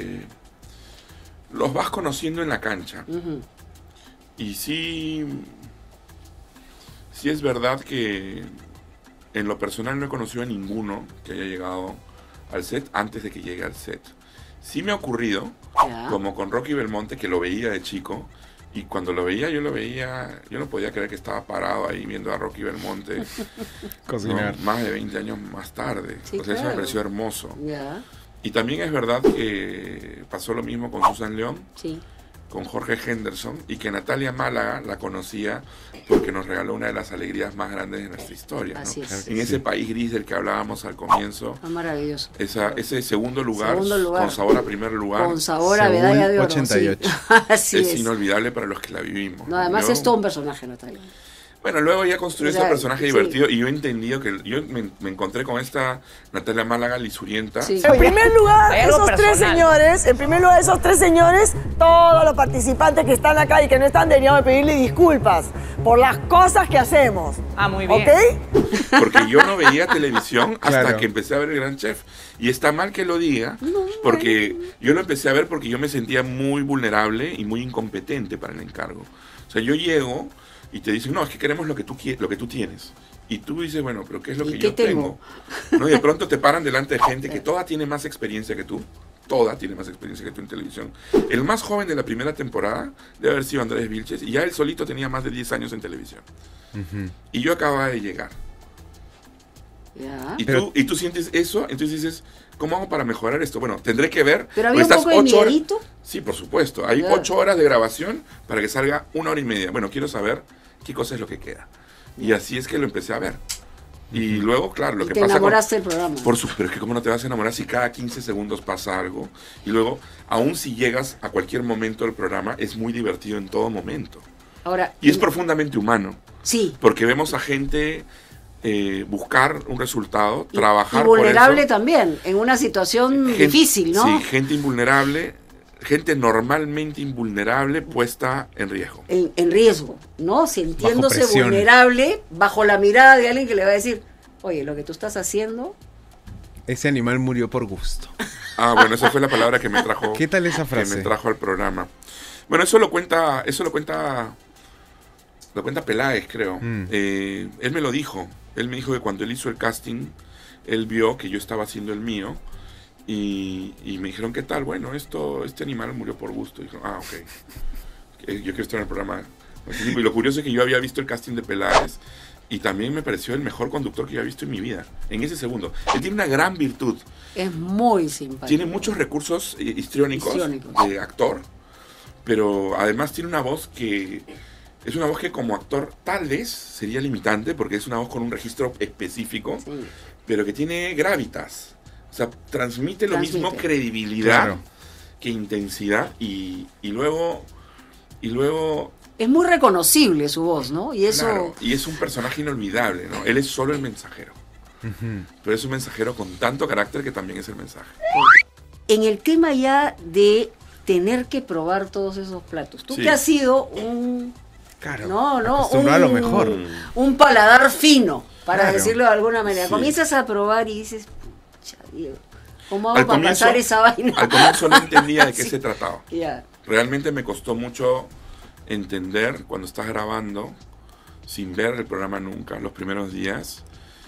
los vas conociendo en la cancha. Ujú. Y sí es verdad que en lo personal no he conocido a ninguno que haya llegado al set antes de que llegue al set. Sí me ha ocurrido, Ya. como con Rocky Belmonte, que lo veía de chico, y cuando lo veía, yo no podía creer que estaba parado ahí viendo a Rocky Belmonte, Cocinar. ¿no? Más de 20 años más tarde. Sí, O sea, eso claro. me pareció hermoso. Ya, Y también es verdad que pasó lo mismo con Susan León, sí. con Jorge Henderson, y que Natalia Málaga la conocía porque nos regaló una de las alegrías más grandes de nuestra historia, ¿no? Así es. En ese país gris del que hablábamos al comienzo, Está maravilloso. ese segundo lugar, Segundo lugar. con sabor a primer lugar, Con sabor a Seúl, medalla de oro. 88. Sí. Así es es. inolvidable para los que la vivimos. No, además Yo- es todo un personaje, Natalia. Bueno, luego ya construyó O sea, este personaje sí. divertido y yo he entendido que yo me encontré con esta Natalia Málaga lisurienta. Sí. En primer lugar, Hay algo esos tres señores, todos los participantes que están acá y que no están, deberíamos pedirle disculpas por las cosas que hacemos. Ah, muy bien. ¿Ok? Porque yo no veía televisión hasta Claro. que empecé a ver el Gran Chef. Y está mal que lo diga, porque yo lo empecé a ver porque yo me sentía muy vulnerable y muy incompetente para el encargo. O sea, yo llego y te dicen, no, es que queremos lo que tú tienes. Y tú dices, bueno, pero ¿qué es lo ¿Y que qué yo tengo? ¿No? Y de pronto te paran delante de gente que toda tiene más experiencia que tú. Toda tiene más experiencia que tú en televisión. El más joven de la primera temporada debe haber sido Andrés Vilches, y ya él solito tenía más de 10 años en televisión. Y yo acababa de llegar. Ya. Y tú sientes eso, entonces dices, ¿cómo hago para mejorar esto? Bueno, tendré que ver. Pero había un porque poco de 8 horas. miedito. Sí, por supuesto. Hay Ya. 8 horas de grabación para que salga 1 hora y media. Bueno, quiero saber qué cosa es lo que queda. Y así es que lo empecé a ver. Y luego, claro, lo Y que te pasa enamoraste del programa. pero es que cómo no te vas a enamorar si cada 15 segundos pasa algo. Y luego, aún si llegas a cualquier momento del programa, es muy divertido en todo momento. Ahora, Y es profundamente humano. sí. Porque vemos a gente buscar un resultado, Y trabajar vulnerable por eso. también, en una situación Gente- difícil, ¿no? Sí, gente invulnerable, gente normalmente invulnerable puesta en riesgo. En riesgo, ¿no? Sintiéndose presión. vulnerable bajo la mirada de alguien que le va a decir, oye, lo que tú estás haciendo, Ese animal murió por gusto. Ah, bueno, esa fue la palabra que me trajo. ¿Qué tal esa Que frase? me trajo al programa. Bueno, eso lo cuenta Peláez, creo. Él me lo dijo. Él me dijo que cuando él hizo el casting, él vio que yo estaba haciendo el mío y me dijeron, ¿qué tal? Bueno, este animal murió por gusto. Y dijo, ok. Yo quiero estar en el programa. Y lo curioso es que yo había visto el casting de Peláez y también me pareció el mejor conductor que yo había visto en mi vida. En ese segundo. Él tiene una gran virtud. es muy simpático. Tiene muchos recursos histriónicos Histriónicos. de actor, pero además tiene una voz que es una voz que como actor tal vez sería limitante porque es una voz con un registro específico, Sí. pero que tiene gravitas. O sea, transmite lo mismo Transmite. credibilidad Claro. que intensidad y luego Es muy reconocible su voz, ¿no? Y eso, claro, y es un personaje inolvidable, ¿no? Él es solo el mensajero. Pero es un mensajero con tanto carácter que también es el mensaje. en el tema ya de tener que probar todos esos platos. Tú Sí. que has sido un... Claro. No, Acostumbrado a lo mejor. Un paladar fino, para Claro. decirlo de alguna manera. Sí. Comienzas a probar y dices, pucha, Diego, ¿cómo hago Al para comienzo- pasar esa vaina? Al comienzo no entendía de qué Sí. se trataba. Ya. Realmente me costó mucho entender cuando estás grabando, sin ver el programa nunca, los primeros días,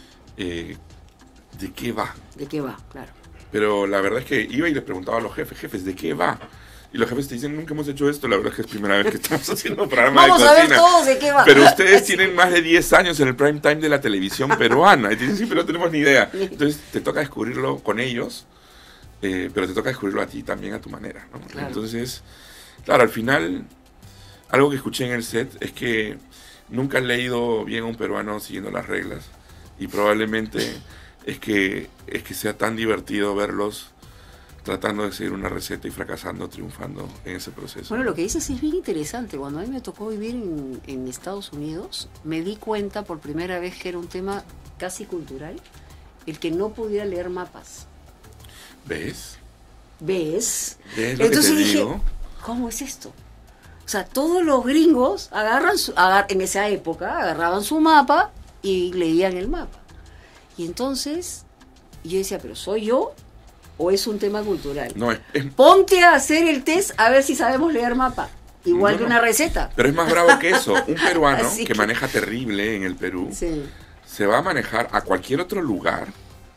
de qué va. ¿De qué va? Claro. Pero la verdad es que iba y les preguntaba a los jefes, ¿de qué va? Y los jefes te dicen, nunca hemos hecho esto, la verdad es que es primera vez que estamos haciendo un programa Vamos de a ver cocina. todos de qué va. Pero ustedes tienen más de 10 años en el prime time de la televisión peruana. Y te dicen, sí, pero no tenemos ni idea. Entonces te toca descubrirlo con ellos, pero te toca descubrirlo a ti también a tu manera, ¿no? Claro. Entonces, claro, al final, algo que escuché en el set es que nunca han leído bien a un peruano siguiendo las reglas. Y probablemente es que sea tan divertido verlos tratando de seguir una receta y fracasando, triunfando en ese proceso. Bueno, lo que dices es bien interesante. Cuando a mí me tocó vivir en Estados Unidos, me di cuenta por primera vez que era un tema casi cultural, el que no pudiera leer mapas. ¿Ves? ¿Ves? ¿Ves lo que te digo? ¿cómo es esto? O sea, todos los gringos en esa época agarraban su mapa y leían el mapa. Y entonces yo decía, ¿pero soy yo o es un tema cultural? No, Ponte a hacer el test a ver si sabemos leer mapa. Igual No, que no. una receta. pero es más bravo que eso. Un peruano Así que que- maneja terrible en el Perú Sí. se va a manejar a cualquier otro lugar,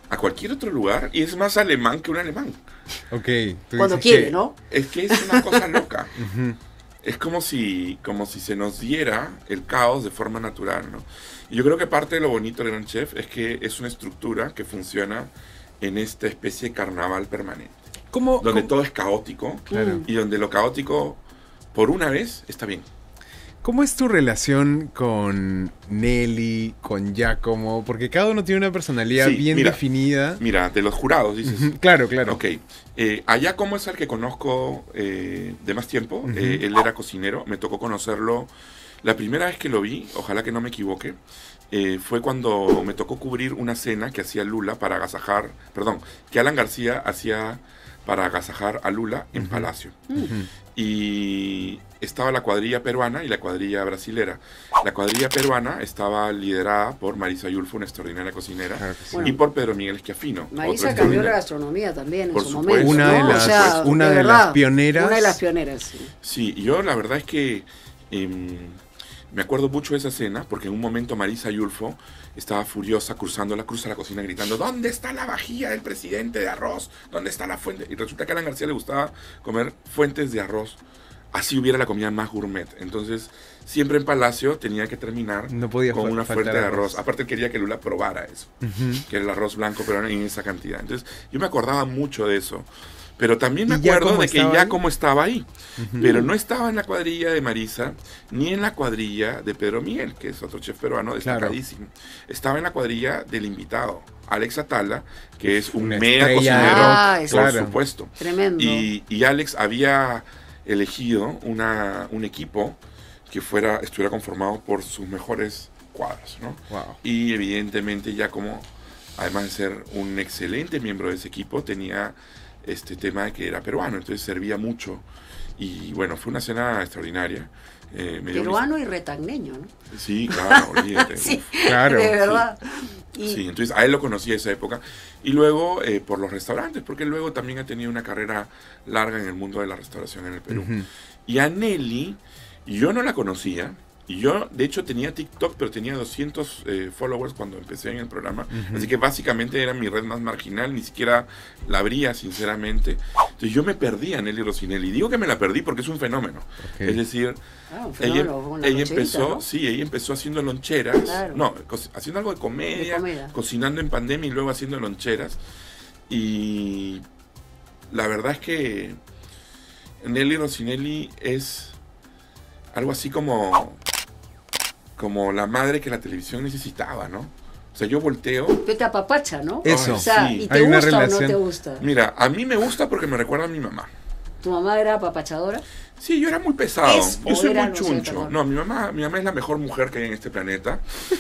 y es más alemán que un alemán. Ok. tú Cuando dices quiere, que- ¿no? Es que es una cosa loca. Es como si se nos diera el caos de forma natural, ¿no? Y yo creo que parte de lo bonito del Gran Chef es que es una estructura que funciona en esta especie de carnaval permanente, ¿Cómo, donde cómo- todo es caótico Claro. y donde lo caótico, por una vez, está bien. ¿Cómo es tu relación con Nelly, con Giacomo? Porque cada uno tiene una personalidad Sí, bien mira. definida. Mira, de los jurados, dices. Ujú, claro, claro. Ok. Allá como es el que conozco de más tiempo, él era cocinero, me tocó conocerlo. La primera vez que lo vi, ojalá que no me equivoque, fue cuando me tocó cubrir una cena que hacía Lula para agasajar, que Alan García hacía para agasajar a Lula en Palacio. Y estaba la cuadrilla peruana y la cuadrilla brasilera. La cuadrilla peruana estaba liderada por Marisa Yulfo, una extraordinaria cocinera, Claro que sí. Bueno. y por Pedro Miguel Schiaffino. otro Marisa cambió la extraordinario. gastronomía también en Por su supuesto. momento. Una ¿no? de las- O sea, una de verdad, las pioneras. Una de las pioneras, sí. Sí, y yo la verdad es que me acuerdo mucho de esa escena, porque en un momento Marisa Yulfo estaba furiosa cruza la cocina gritando, ¿dónde está la vajilla del presidente de arroz? ¿Dónde está la fuente? Y resulta que a Alan García le gustaba comer fuentes de arroz así hubiera la comida más gourmet. Entonces, siempre en Palacio tenía que terminar No podía con una faltar fuente de arroz. arroz. Aparte, él quería que Lula probara eso, que era el arroz blanco, pero en esa cantidad. Entonces, yo me acordaba mucho de eso. Pero también me ¿Y ya acuerdo cómo de que estaba ya ahí? como estaba ahí. Pero no estaba en la cuadrilla de Marisa, ni en la cuadrilla de Pedro Miguel, que es otro chef peruano destacadísimo. Estaba en la cuadrilla del invitado, Alex Atala, que es un Una mega estrella cocinero, de rock. por Claro. supuesto. Tremendo. Y Alex había elegido un equipo que estuviera conformado por sus mejores cuadros, ¿no? Wow. Y evidentemente ya como, además de ser un excelente miembro de ese equipo, tenía este tema de que era peruano, entonces servía mucho. Y bueno, fue una cena extraordinaria. Me dio Peruano y retagneño, ¿no? Sí, claro, olvídate. Sí, Claro, de sí. verdad. Sí, entonces a él lo conocí en esa época. Y luego por los restaurantes, porque luego también ha tenido una carrera larga en el mundo de la restauración en el Perú. Ujú. Y a Nelly, yo no la conocía. Y yo, de hecho, tenía TikTok, pero tenía 200 followers cuando empecé en el programa. Así que básicamente era mi red más marginal, ni siquiera la abría, sinceramente. Entonces yo me perdí a Nelly Rossinelli. Digo que me la perdí porque es un fenómeno. Ok. Es decir, Ah, un ella, fenómeno, una ella loncherita, empezó, ¿no? sí, ella empezó haciendo loncheras. Claro. No, haciendo algo de comedia, cocinando en pandemia y luego haciendo loncheras. Y la verdad es que Nelly Rossinelli es algo así como la madre que la televisión necesitaba, ¿no? O sea, yo volteo. Que te apapacha, ¿no? Eso. O sea, Sí. ¿y te Hay una gusta o no relación. te gusta? Mira, a mí me gusta porque me recuerda a mi mamá. ¿Tu mamá era apapachadora? Sí, yo era muy pesado. ¿Es Yo o soy era? muy No sé, chuncho. perdón. No, mi mamá es la mejor mujer que hay en este planeta.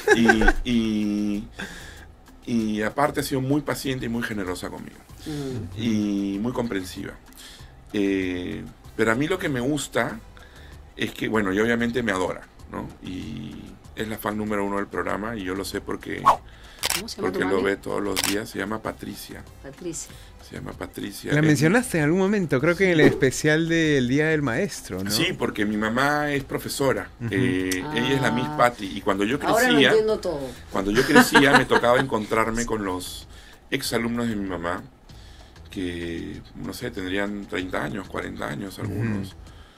Y aparte ha sido muy paciente y muy generosa conmigo. Y muy comprensiva. Pero a mí lo que me gusta es que, bueno, y obviamente me adora, ¿no? Y es la fan número 1 del programa y yo lo sé porque ¿Cómo se llama tu lo mami? ve todos los días. Se llama Patricia. Patricia. Se llama Patricia. La Es- mencionaste en algún momento, creo que en el especial del Día del Maestro, ¿no? Sí, porque mi mamá es profesora. Ella es la Miss Ah. Patty. Y cuando yo Ahora lo crecía, entiendo todo. me tocaba encontrarme con los exalumnos de mi mamá, que, no sé, tendrían 30 años, 40 años algunos.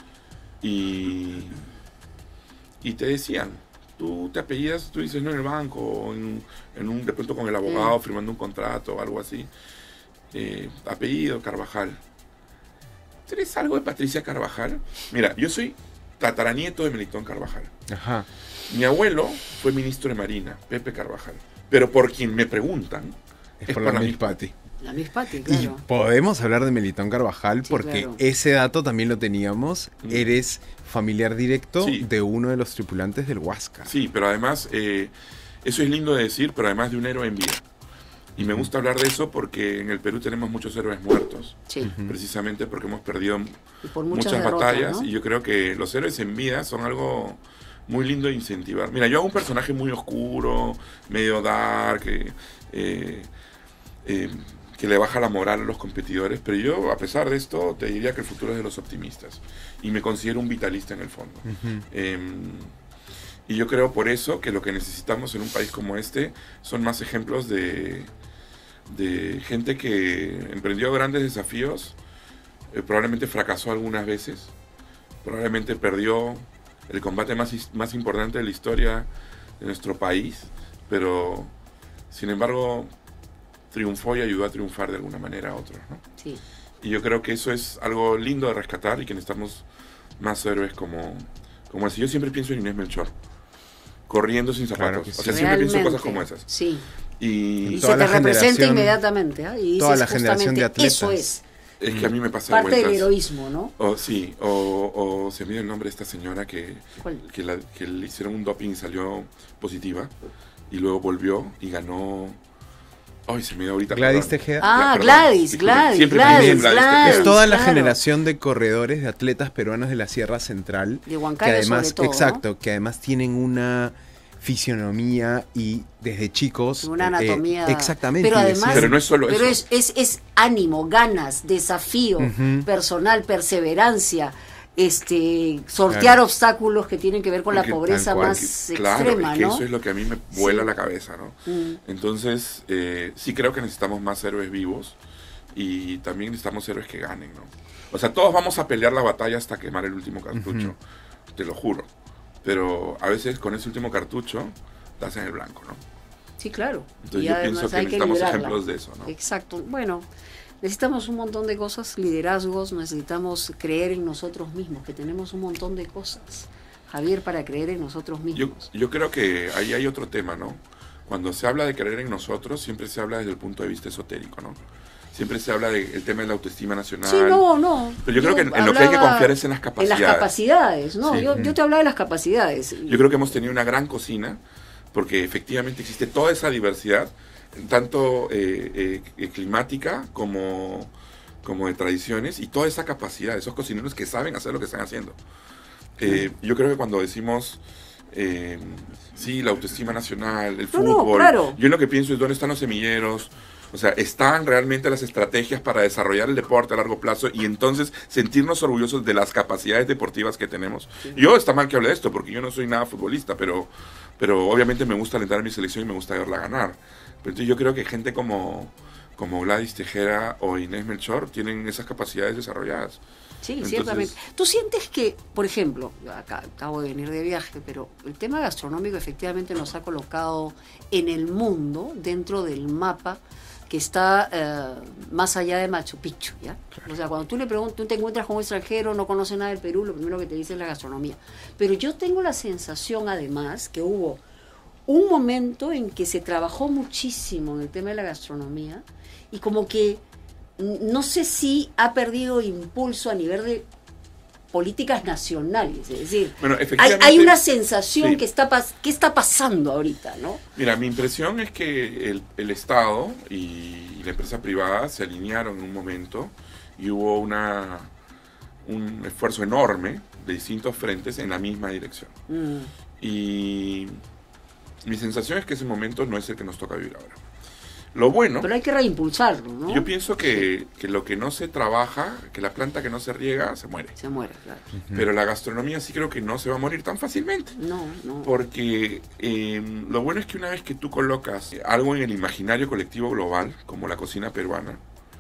Y te decían, tú te apellidas, tú dices no en el banco, o de pronto con el abogado firmando un contrato o algo así. Apellido Carvajal. ¿Tienes algo de Patricia Carvajal? Mira, yo soy tataranieto de Melitón Carvajal. Ajá. Mi abuelo fue ministro de Marina, Pepe Carvajal. Pero por quien me preguntan, Es por la Miss Patty. La Miss Patty, Y claro. podemos hablar de Melitón Carvajal Sí, porque claro. ese dato también lo teníamos. Eres familiar directo Sí. de uno de los tripulantes del Huáscar. Sí, pero además, eso es lindo de decir, pero además de un héroe en vida. Y me gusta hablar de eso porque en el Perú tenemos muchos héroes muertos, Sí. precisamente porque hemos perdido Y por muchas muchas derrotas, batallas. ¿no? Y yo creo que los héroes en vida son algo muy lindo de incentivar. Mira, yo hago un personaje muy oscuro, medio dark, que le baja la moral a los competidores, pero yo, a pesar de esto, te diría que el futuro es de los optimistas. Y me considero un vitalista en el fondo. Y yo creo por eso que lo que necesitamos en un país como este son más ejemplos de gente que emprendió grandes desafíos, probablemente fracasó algunas veces, probablemente perdió el combate más importante de la historia de nuestro país, pero sin embargo triunfó y ayudó a triunfar de alguna manera a otros, ¿no? Sí. Y yo creo que eso es algo lindo de rescatar y que necesitamos más héroes como ese. Yo siempre pienso en Inés Melchor, corriendo sin zapatos. Claro que O sea, sí. siempre pienso en Realmente, cosas como esas. Sí. Y Y toda se la te representa generación- inmediatamente. ¿Ah? Y dices toda la generación de justamente, eso atletas. es es que a mí me pasa parte del vueltas. heroísmo, ¿no? Sí, o se me dio el nombre de esta señora que ¿Cuál? le hicieron un doping y salió positiva, y luego volvió y ganó. Ay, se me dio ahorita. Gladys perdón. Tejeda. Ah, Perdón, Gladys, disculpen, Gladys, siempre Gladys, pienso en Tejeda. Es toda la claro. generación de corredores, de atletas peruanos de la Sierra Central. De Huancayo que además, sobre todo, exacto, que además tienen una fisionomía y desde chicos. Una anatomía. Exactamente. Pero y además. decir- Pero no es solo pero eso. es ánimo, ganas, desafío personal, perseverancia. Sortear Claro. obstáculos que tienen que ver con Porque la pobreza tal cual, más Claro, extrema, es que ¿no? eso es lo que a mí me vuela Sí. la cabeza, ¿no? Entonces, sí creo que necesitamos más héroes vivos y también necesitamos héroes que ganen, ¿no? O sea, todos vamos a pelear la batalla hasta quemar el último cartucho, te lo juro. Pero a veces con ese último cartucho das en el blanco, ¿no? Sí, claro. Entonces Y yo además pienso que hay necesitamos liderarla. ejemplos de eso, ¿no? Exacto. Bueno, necesitamos un montón de cosas, liderazgos, necesitamos creer en nosotros mismos, que tenemos un montón de cosas, Javier, para creer en nosotros mismos. Yo creo que ahí hay otro tema, ¿no? Cuando se habla de creer en nosotros, siempre se habla desde el punto de vista esotérico, ¿no? Siempre se habla del tema de la autoestima nacional. Sí, no. Pero yo creo que en lo que hay que confiar es en las En capacidades. las capacidades, ¿no? Sí. Yo te hablaba de las capacidades. Yo creo que hemos tenido una gran cocina, porque efectivamente existe toda esa diversidad, tanto climática como de tradiciones, y toda esa capacidad, esos cocineros que saben hacer lo que están haciendo. Yo creo que cuando decimos, sí, la autoestima nacional, el fútbol, claro. yo lo que pienso es dónde están los semilleros. O sea, están realmente las estrategias para desarrollar el deporte a largo plazo y entonces sentirnos orgullosos de las capacidades deportivas que tenemos. Sí. Yo está mal que hable de esto porque yo no soy nada futbolista, pero obviamente me gusta alentar a mi selección y me gusta verla ganar. Pero entonces yo creo que gente como Gladys Tejera o Inés Melchor tienen esas capacidades desarrolladas. Sí, entonces, ciertamente. ¿Tú sientes que, por ejemplo, acabo de venir de viaje, pero el tema gastronómico efectivamente nos ha colocado en el mundo, dentro del mapa, que está más allá de Machu Picchu, ¿ya? Claro. O sea, cuando tú le preguntas, tú te encuentras con un extranjero, no conoce nada del Perú, lo primero que te dice es la gastronomía. Pero yo tengo la sensación, además, que hubo un momento en que se trabajó muchísimo en el tema de la gastronomía y como que no sé si ha perdido impulso a nivel de políticas nacionales, es decir, bueno, hay una sensación sí. que está pasando ahorita, ¿no? Mira, mi impresión es que el Estado y la empresa privada se alinearon en un momento y hubo un esfuerzo enorme de distintos frentes en la misma dirección. Y mi sensación es que ese momento no es el que nos toca vivir ahora. Lo bueno... Pero hay que reimpulsarlo, ¿no? Yo pienso que lo que no se trabaja, que la planta que no se riega, se muere. Se muere, claro. Pero la gastronomía sí creo que no se va a morir tan fácilmente. No. Porque lo bueno es que una vez que tú colocas algo en el imaginario colectivo global, como la cocina peruana,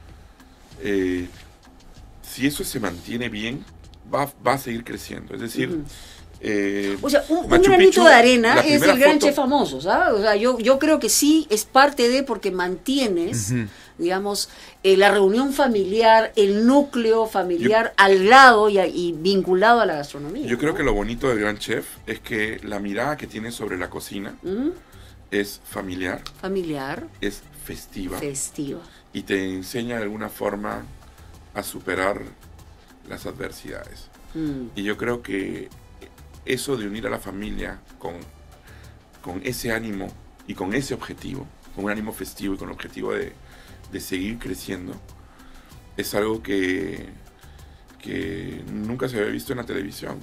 si eso se mantiene bien, va a seguir creciendo. Es decir... o sea, un granito Picchu, de arena es el gran chef famoso, ¿sabes? O sea, yo creo que sí es parte de porque mantienes, digamos, la reunión familiar, el núcleo familiar al lado y vinculado a la gastronomía. Yo creo que lo bonito del gran chef es que la mirada que tiene sobre la cocina es familiar, es festiva, y te enseña de alguna forma a superar las adversidades. Y yo creo que eso de unir a la familia con ese ánimo y con ese objetivo, con un ánimo festivo y con el objetivo de seguir creciendo, es algo que nunca se había visto en la televisión.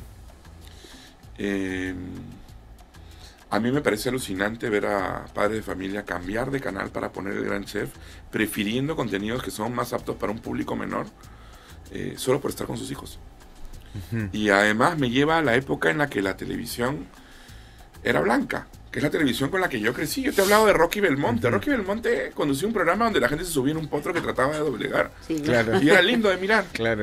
A mí me parece alucinante ver a padres de familia cambiar de canal para poner el gran chef, prefiriendo contenidos que son más aptos para un público menor, solo por estar con sus hijos. Y además me lleva a la época en la que la televisión era blanca, que es la televisión con la que yo crecí. Yo te he hablado de Rocky Belmonte. Rocky Belmonte conducía un programa donde la gente se subía en un potro que trataba de doblegar. Sí, claro. Y era lindo de mirar. Claro.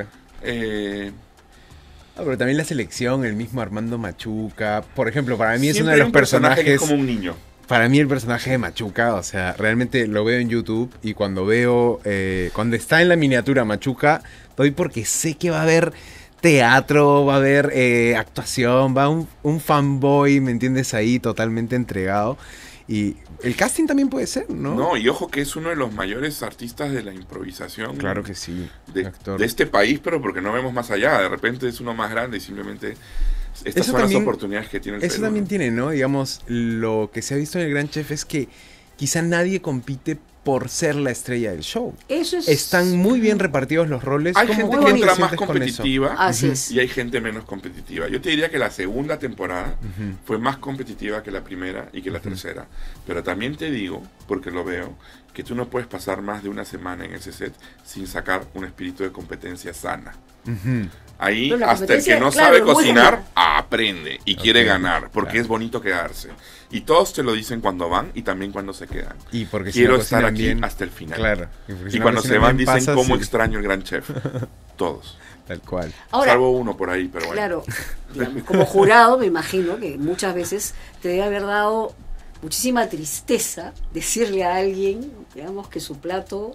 Pero también la selección, el mismo Armando Machuca, por ejemplo, para mí es siempre uno de los personajes que es como un niño. Para mí el personaje de Machuca, o sea, realmente lo veo en YouTube y cuando veo, cuando está en la miniatura Machuca, doy porque sé que va a haber teatro, va a haber actuación, va un fanboy, ¿me entiendes? Ahí totalmente entregado. Y el casting también puede ser, ¿no? No, y ojo que es uno de los mayores artistas de la improvisación. Claro que sí. De este país, pero porque no vemos más allá. De repente es uno más grande y simplemente estas son las oportunidades que tiene el Perú. Eso también tiene, ¿no? Digamos, lo que se ha visto en el Gran Chef es que quizá nadie compite por ser la estrella del show. Eso es... Están muy bien repartidos los roles. Hay gente que entra más competitiva Así es. Y hay gente menos competitiva. Yo te diría que la segunda temporada fue más competitiva que la primera y que la tercera. Pero también te digo, porque lo veo, que tú no puedes pasar más de una semana en ese set sin sacar un espíritu de competencia sana. Ahí, Pero la hasta el que competencia, no claro, sabe es muy cocinar, buena. aprende y quiere ganar, porque claro. es bonito quedarse. Y todos te lo dicen cuando van y también cuando se quedan. Y porque si Quiero no estar cocinan aquí bien, hasta el final. Claro. porque si Y no cuando se cocinan van bien, dicen pasa, cómo sí. extraño el gran chef. Todos. Tal cual. Ahora, Salvo uno por ahí, pero bueno. claro, digamos, como jurado me imagino que muchas veces te debe haber dado muchísima tristeza decirle a alguien, digamos, que su plato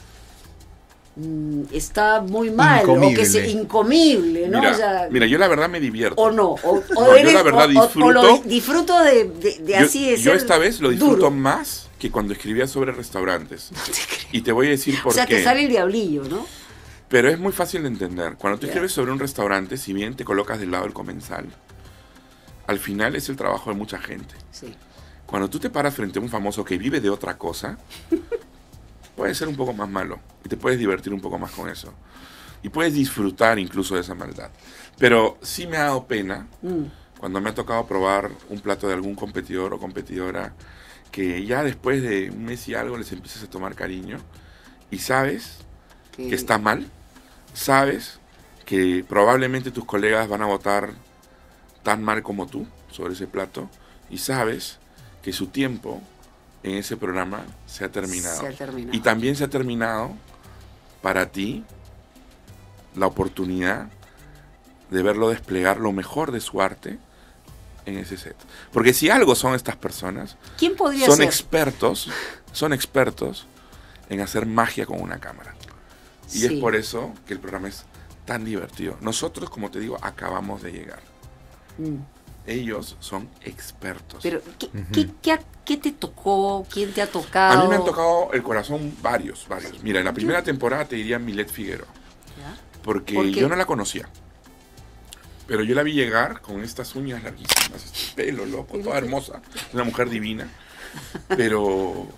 está muy mal o que es Incomible. incomible, ¿no? Mira, O sea, mira, yo la verdad me divierto. o no, o No, yo la verdad o lo disfruto. disfruto de Yo, así de yo ser esta vez lo disfruto duro. más que cuando escribía sobre restaurantes. Y te voy a decir O por sea, qué. te sale el diablillo, ¿no? Pero es muy fácil de entender. Cuando tú Ya. escribes sobre un restaurante, si bien te colocas del lado del comensal, al final es el trabajo de mucha gente. Sí. Cuando tú te paras frente a un famoso que vive de otra cosa, puede ser un poco más malo. Y te puedes divertir un poco más con eso. Y puedes disfrutar incluso de esa maldad. Pero sí me ha dado pena cuando me ha tocado probar un plato de algún competidor o competidora que ya después de un mes y algo les empiezas a tomar cariño y sabes que está mal, sabes que probablemente tus colegas van a votar tan mal como tú sobre ese plato y sabes que su tiempo en ese programa se ha terminado. Se ha terminado. Y también se ha terminado para ti la oportunidad de verlo desplegar lo mejor de su arte en ese set. Porque si algo son estas personas, ¿Quién podría son ser? son expertos en hacer magia con una cámara. Y Sí. es por eso que el programa es tan divertido. Nosotros, como te digo, acabamos de llegar. Mm. Ellos son expertos. Pero, ¿qué te tocó? ¿Quién te ha tocado? A mí me han tocado el corazón varios. Mira, en la primera temporada te diría Milet Figueroa, ¿Ya? porque ¿Por qué? yo no la conocía. Pero yo la vi llegar con estas uñas larguísimas, este pelo loco, toda hermosa, una mujer divina. Pero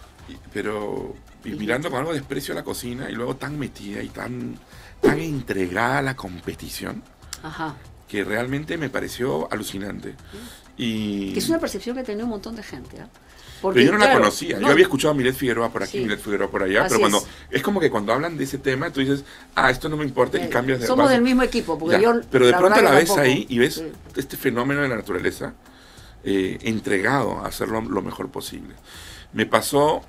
y mirando con algo de desprecio a la cocina y luego tan metida y tan entregada a la competición Ajá. que realmente me pareció alucinante. Y Que es una percepción que tenía un montón de gente, ¿ah? pero yo no la claro, conocía. no, Yo había escuchado a Milet Figueroa por aquí, Sí. Milet Figueroa por allá, Así pero cuando es. es como que cuando hablan de ese tema, tú dices, esto no me importa y cambias de Somos vas- del mismo equipo, porque Ya, yo. pero de pronto verdad la que ves tampoco. ahí y ves Sí. este fenómeno de la naturaleza entregado a hacerlo lo mejor posible. Me pasó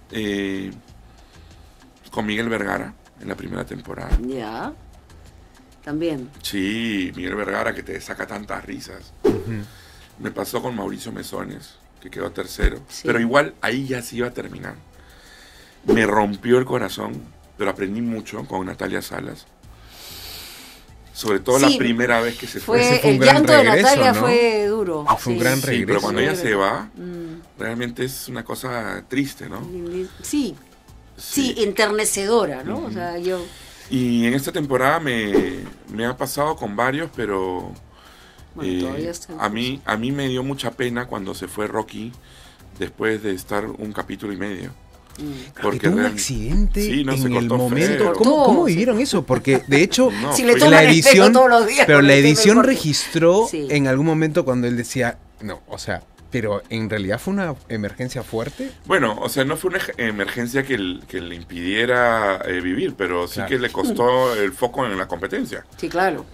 con Miguel Vergara en la primera temporada. Ya. También. Sí, Miguel Vergara que te saca tantas risas. Me pasó con Mauricio Mesones, que quedó tercero. Sí. Pero igual ahí ya se iba a terminar. Me rompió el corazón, pero aprendí mucho con Natalia Salas. Sobre todo Sí, la primera vez que se Fue, Ese fue un el gran llanto de regreso, Natalia ¿no? fue duro. Fue un gran Sí, regreso. pero cuando ella Sí. se va, Mm, realmente es una cosa triste, ¿no? Sí, sí, enternecedora, ¿no? O sea, yo. Y en esta temporada me ha pasado con varios, pero Bueno, todavía está en a mí me dio mucha pena cuando se fue Rocky después de estar un capítulo y medio. Que tuvo un real- accidente Sí, no, se en el cortó momento. feo. ¿Cómo vivieron eso? Porque de hecho, No, Si le fue- toman la el espejo edición, todos los días pero con la el tema edición del corte. registró Sí. en algún momento cuando él decía, no, o sea, pero en realidad fue una emergencia fuerte. Bueno, o sea, no fue una emergencia que le impidiera vivir, pero sí Claro. que le costó el foco en la competencia. Sí, claro.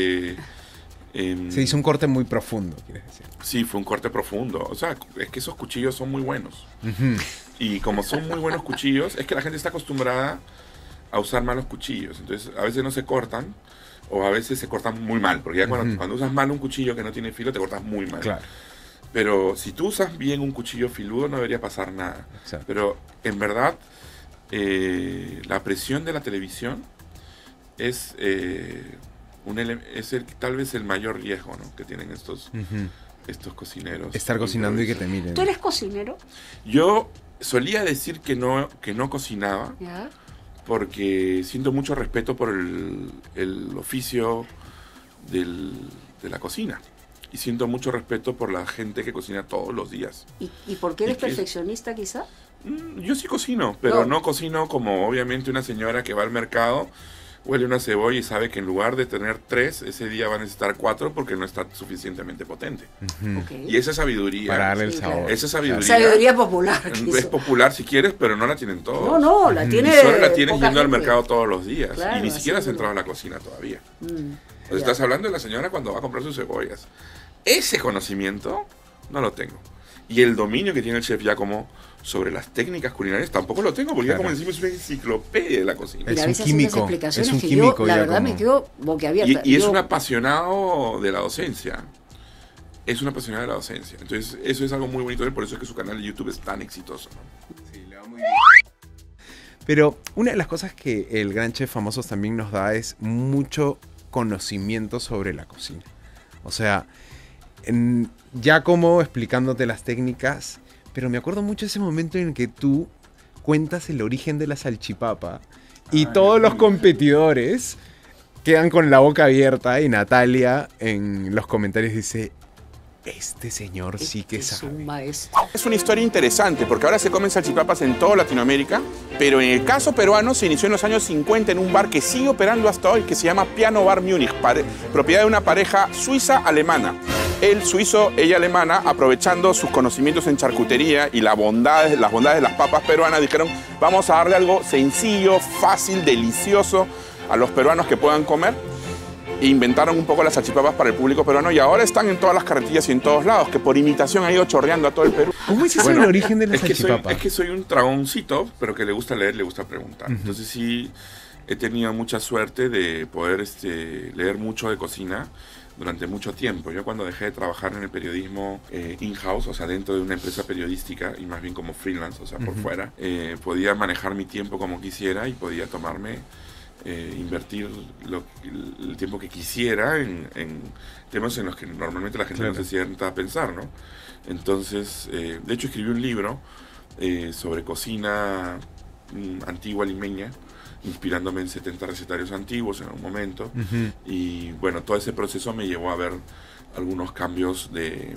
Se hizo un corte muy profundo, quieres decir. Sí, fue un corte profundo. O sea, es que esos cuchillos son muy buenos. Y como son muy buenos cuchillos, es que la gente está acostumbrada a usar malos cuchillos. Entonces, a veces no se cortan o a veces se cortan muy mal. Porque ya cuando usas mal un cuchillo que no tiene filo, te cortas muy mal. Claro. Pero si tú usas bien un cuchillo filudo, no debería pasar nada. Exacto. Pero en verdad, la presión de la televisión es, tal vez el mayor riesgo, ¿no?, que tienen estos cocineros. Estar cocinando y que te miren. ¿Tú eres cocinero? Yo solía decir que no cocinaba, ¿Ya? porque siento mucho respeto por el oficio de la cocina. Y siento mucho respeto por la gente que cocina todos los días. ¿Y por qué eres ¿Y qué es? perfeccionista, quizá? Yo sí cocino, pero No. no cocino como obviamente una señora que va al mercado huele una cebolla y sabe que en lugar de tener 3, ese día va a necesitar 4 porque no está suficientemente potente. Ok. Y esa sabiduría... Para darle el Sí, sabor. Esa sabiduría... Sabiduría popular. Es popular si quieres, pero no la tienen todos. No, no, la tiene. Y solo la tienes poca yendo al gente. mercado todos los días. Claro, y ni siquiera has así entrado a la cocina todavía. Mm, Pues ya. estás hablando de la señora cuando va a comprar sus cebollas. Ese conocimiento no lo tengo. Y el dominio que tiene el chef Giacomo sobre las técnicas culinarias tampoco lo tengo, porque Giacomo encima es una enciclopedia de la cocina. Mira, Es a un veces hace unas químico, explicaciones es un que químico, yo, la ya verdad, como- me quedo boquiabierta. Y es Yo- un apasionado de la docencia. Es un apasionado de la docencia. Entonces, eso es algo muy bonito de él, por eso es que su canal de YouTube es tan exitoso, ¿no? Sí, le va muy bien. Pero una de las cosas que el gran chef Famosos también nos da es mucho conocimiento sobre la cocina. O sea, ya como explicándote las técnicas, pero me acuerdo mucho ese momento en que tú cuentas el origen de la salchipapa y todos los competidores quedan con la boca abierta y Natalia en los comentarios dice, este señor sí que es sabe. un maestro. Es una historia interesante porque ahora se comen salchipapas en toda Latinoamérica, pero en el caso peruano se inició en los años 50 en un bar que sigue operando hasta hoy, que se llama Piano Bar Múnich, propiedad de una pareja suiza-alemana. Él suizo, ella alemana, aprovechando sus conocimientos en charcutería y las bondades de las papas peruanas, dijeron, vamos a darle algo sencillo, fácil, delicioso a los peruanos que puedan comer. E inventaron un poco las salchipapas para el público peruano y ahora están en todas las carretillas y en todos lados, que por imitación ha ido chorreando a todo el Perú. ¿Cómo es eso Bueno, el origen de la es que salchipapa? es que soy un dragoncito, pero que le gusta leer, le gusta preguntar. Entonces sí, he tenido mucha suerte de poder leer mucho de cocina durante mucho tiempo. Yo cuando dejé de trabajar en el periodismo in-house, o sea, dentro de una empresa periodística y más bien como freelance, o sea, por fuera, podía manejar mi tiempo como quisiera y podía tomarme... invertir el tiempo que quisiera en temas en los que normalmente la gente no se sienta a pensar, ¿no? Entonces, de hecho escribí un libro sobre cocina antigua limeña, inspirándome en 70 recetarios antiguos en un momento, y bueno, todo ese proceso me llevó a ver algunos cambios de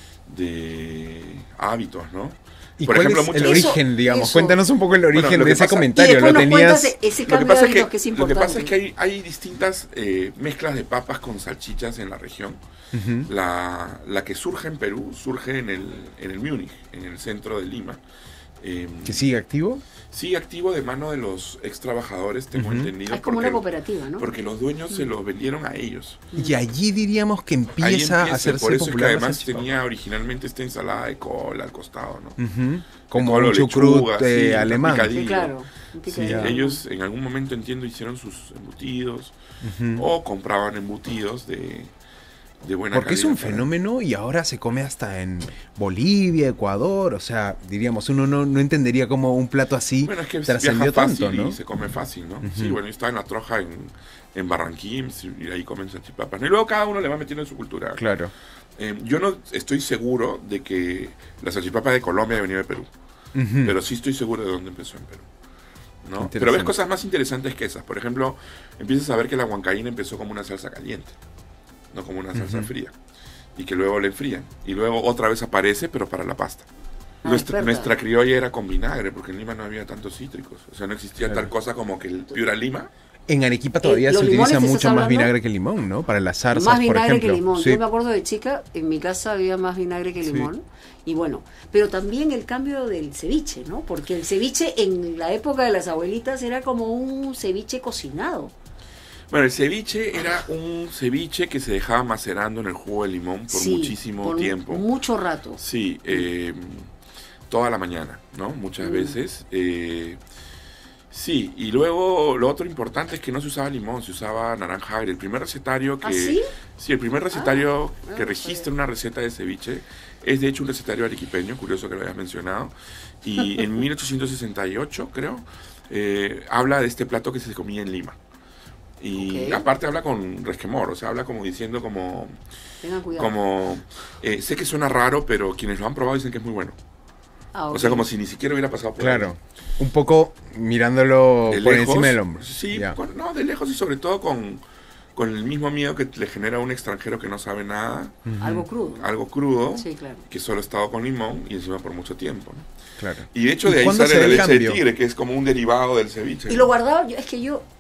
hábitos, ¿no? ¿Y Por cuál ejemplo, es el muchas- origen, digamos? eso. Cuéntanos un poco el origen Bueno, lo de que ese pasa- Y comentario. después ¿Lo nos cuentas tenías? ese Lo que cambio de pasa es hábitos que es lo que importante. pasa es que hay distintas mezclas de papas con salchichas en la región. La que surge en Perú surge en el Múnich, en el centro de Lima. ¿Que sigue activo? Sigue activo de mano de los ex trabajadores, tengo entendido. Es como una cooperativa, ¿no? Porque los dueños se los vendieron a ellos. Y allí diríamos que Ahí empieza a hacerse por eso es que popular la además salchipapa. tenía originalmente esta ensalada de col al costado, ¿no? Como Col o un chucrut lechuga, sí, alemán. picadillo. Sí, claro. un Sí, picadillo. ellos en algún momento, entiendo, hicieron sus embutidos o compraban embutidos de buena Porque es calidad un para- fenómeno y ahora se come hasta en Bolivia, Ecuador, o sea, diríamos, uno no entendería cómo un plato así Bueno, es que trascendió viaja fácil tanto, ¿no? y se come fácil, ¿no? Sí, bueno, yo estaba en la troja en Barranquilla y ahí comen salchipapas, ¿no? Y luego cada uno le va metiendo en su cultura. Claro. Yo no estoy seguro de que la salchipapa de Colombia haya venido de Perú, pero sí estoy seguro de dónde empezó en Perú, ¿no? Interesante. Pero ves cosas más interesantes que esas. Por ejemplo, empiezas a ver que la huancaína empezó como una salsa caliente, no como una salsa fría, y que luego la enfrían, y luego otra vez aparece, pero para la pasta. Experta. Nuestra criolla era con vinagre, porque en Lima no había tantos cítricos, o sea, no existía tal cosa como que el piura lima. En Arequipa todavía ¿los se utiliza limones estás mucho más hablando? vinagre que limón, ¿no? Para las zarzas, Más por vinagre ejemplo. que limón. Sí. Yo me acuerdo de chica, en mi casa había más vinagre que Sí. limón. Y bueno, pero también el cambio del ceviche, ¿no? Porque el ceviche en la época de las abuelitas era como un ceviche cocinado. Bueno, el ceviche era un ceviche que se dejaba macerando en el jugo de limón por Sí, muchísimo por tiempo. mucho rato. Sí, toda la mañana, ¿no? Muchas veces. Sí, y luego lo otro importante es que no se usaba limón, se usaba naranja agria. El primer recetario que... ¿Ah, sí? Sí, el primer recetario que no registra sabía. una receta de ceviche es de hecho un recetario arequipeño, curioso que lo hayas mencionado. Y en 1868, creo, habla de este plato que se comía en Lima. Y Ok. aparte habla con resquemor, o sea, habla como diciendo como... Tengan cuidado. sé que suena raro, pero quienes lo han probado dicen que es muy bueno. Ah, O sea, ok. como si ni siquiera hubiera pasado por Claro. Un poco mirándolo de por lejos, encima del hombro. Sí, Ya. no, de lejos y sobre todo con el mismo miedo que le genera a un extranjero que no sabe nada, Algo crudo. algo crudo, Sí, claro. que solo ha estado con limón y encima por mucho tiempo, ¿no? Claro. Y de hecho ¿Y de ahí cuándo sale se la da el leche de cambio? tigre, que es como un derivado del ceviche. Y ¿no? lo guardaba, es que yo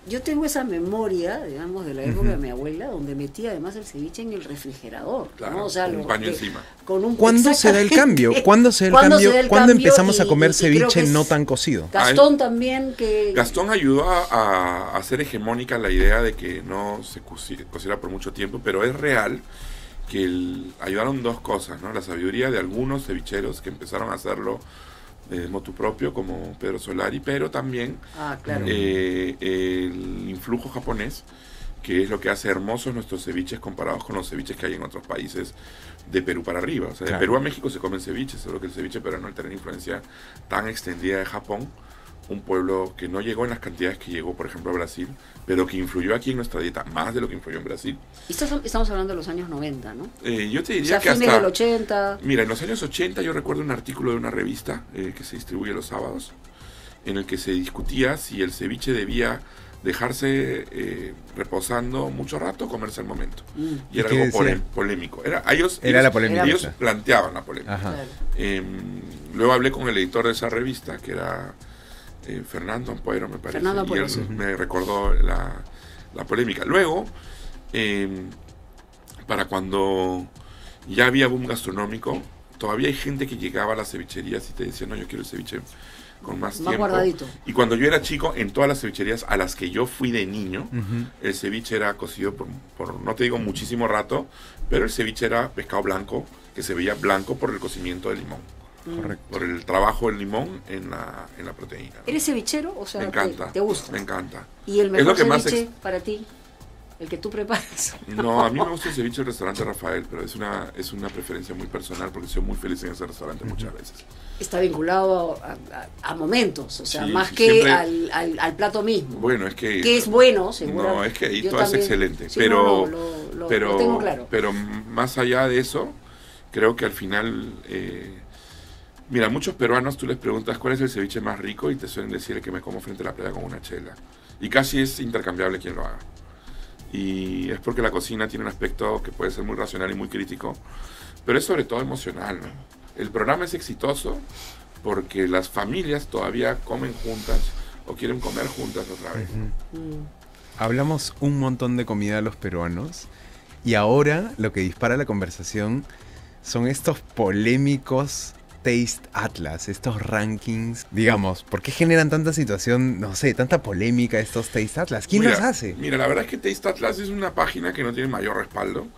yo tengo esa memoria, digamos, de la época de mi abuela, donde metía además el ceviche en el refrigerador. Claro, ¿no? O sea, con un paño encima. ¿Cuándo se da el cambio? ¿Cuándo se da el cambio? ¿Cuándo empezamos a comer ceviche no tan cocido? Gastón también que... Gastón ayudó a hacer hegemónica la idea de que no se cociera por mucho tiempo, pero es real que ayudaron dos cosas, ¿no? La sabiduría de algunos cevicheros que empezaron a hacerlo de motu propio, como Pedro Solari, pero también claro. El influjo japonés, que es lo que hace hermosos nuestros ceviches comparados con los ceviches que hay en otros países de Perú para arriba. O sea, de Perú a México se comen ceviches, solo que el ceviche peruano, al tener influencia tan extendida de Japón, un pueblo que no llegó en las cantidades que llegó, por ejemplo, a Brasil, pero que influyó aquí en nuestra dieta más de lo que influyó en Brasil. Y estamos hablando de los años 90, ¿no? Yo te diría que fines hasta... del 80... Mira, en los años 80 yo recuerdo un artículo de una revista que se distribuye los sábados, en el que se discutía si el ceviche debía dejarse reposando mucho rato o comerse al momento. Y era algo polémico. La polémica. Ellos planteaban la polémica. Claro. Luego hablé con el editor de esa revista, que era Fernando Ampuero, me parece. Fernando Ampuero, y él me recordó la polémica. Luego, para cuando ya había boom gastronómico, todavía hay gente que llegaba a las cevicherías y te decía, no, yo quiero el ceviche con más tiempo. Guardadito. Y cuando yo era chico, en todas las cevicherías a las que yo fui de niño, el ceviche era cocido por, no te digo muchísimo rato, pero el ceviche era pescado blanco, que se veía blanco por el cocimiento del limón. Correcto. Por el trabajo del limón en la proteína, ¿no? ¿Eres cevichero? O sea, me encanta. ¿te gusta? Me encanta. ¿Y el mejor ceviche ceviche para ti? ¿El que tú preparas? No, a mí me gusta el ceviche del restaurante Rafael, pero es una preferencia muy personal porque soy muy feliz en ese restaurante muchas veces. Está vinculado a momentos, o sea, Sí, más sí, que siempre... al plato mismo. Bueno, es que... Que es bueno, seguro. No, es que ahí yo todo también, es excelente, sí, pero, lo tengo claro. Pero más allá de eso, creo que al final... mira, muchos peruanos tú les preguntas cuál es el ceviche más rico y te suelen decir el que me como frente a la playa con una chela. Y casi es intercambiable quien lo haga. Y es porque la cocina tiene un aspecto que puede ser muy racional y muy crítico, pero es sobre todo emocional, ¿no? El programa es exitoso porque las familias todavía comen juntas o quieren comer juntas otra vez. Hablamos un montón de comida a los peruanos y ahora lo que dispara la conversación son estos polémicos Taste Atlas, estos rankings, digamos, ¿por qué generan tanta situación, no sé, tanta polémica estos Taste Atlas? ¿Quién los hace? Mira, la verdad es que Taste Atlas es una página que no tiene mayor respaldo,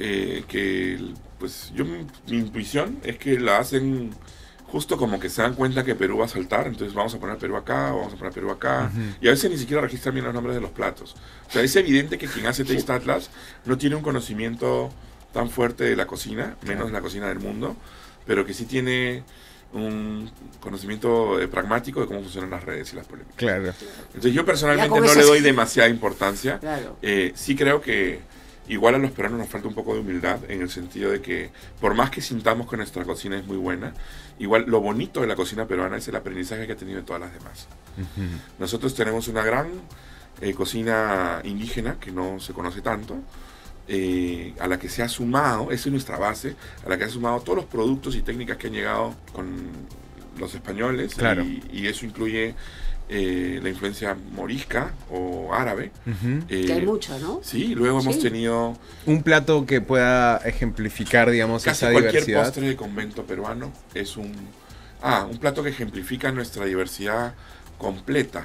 pues mi intuición es que la hacen justo como que se dan cuenta que Perú va a saltar, entonces vamos a poner Perú acá, vamos a poner Perú acá, y a veces ni siquiera registran bien los nombres de los platos. O sea, es evidente que quien hace Taste Atlas no tiene un conocimiento tan fuerte de la cocina, menos la cocina del mundo, pero que sí tiene un conocimiento pragmático de cómo funcionan las redes y las polémicas. Claro. Entonces yo personalmente no le doy demasiada importancia. Claro. Sí creo que igual a los peruanos nos falta un poco de humildad en el sentido de que por más que sintamos que nuestra cocina es muy buena, igual lo bonito de la cocina peruana es el aprendizaje que ha tenido de todas las demás. Nosotros tenemos una gran cocina indígena que no se conoce tanto, a la que se ha sumado, esa es nuestra base, a la que se ha sumado todos los productos y técnicas que han llegado con los españoles, claro. y eso incluye la influencia morisca o árabe. Que hay mucha, ¿no? Sí, luego hemos tenido... Un plato que pueda ejemplificar, digamos, casi esa cualquier diversidad. postre de convento peruano es un plato que ejemplifica nuestra diversidad completa.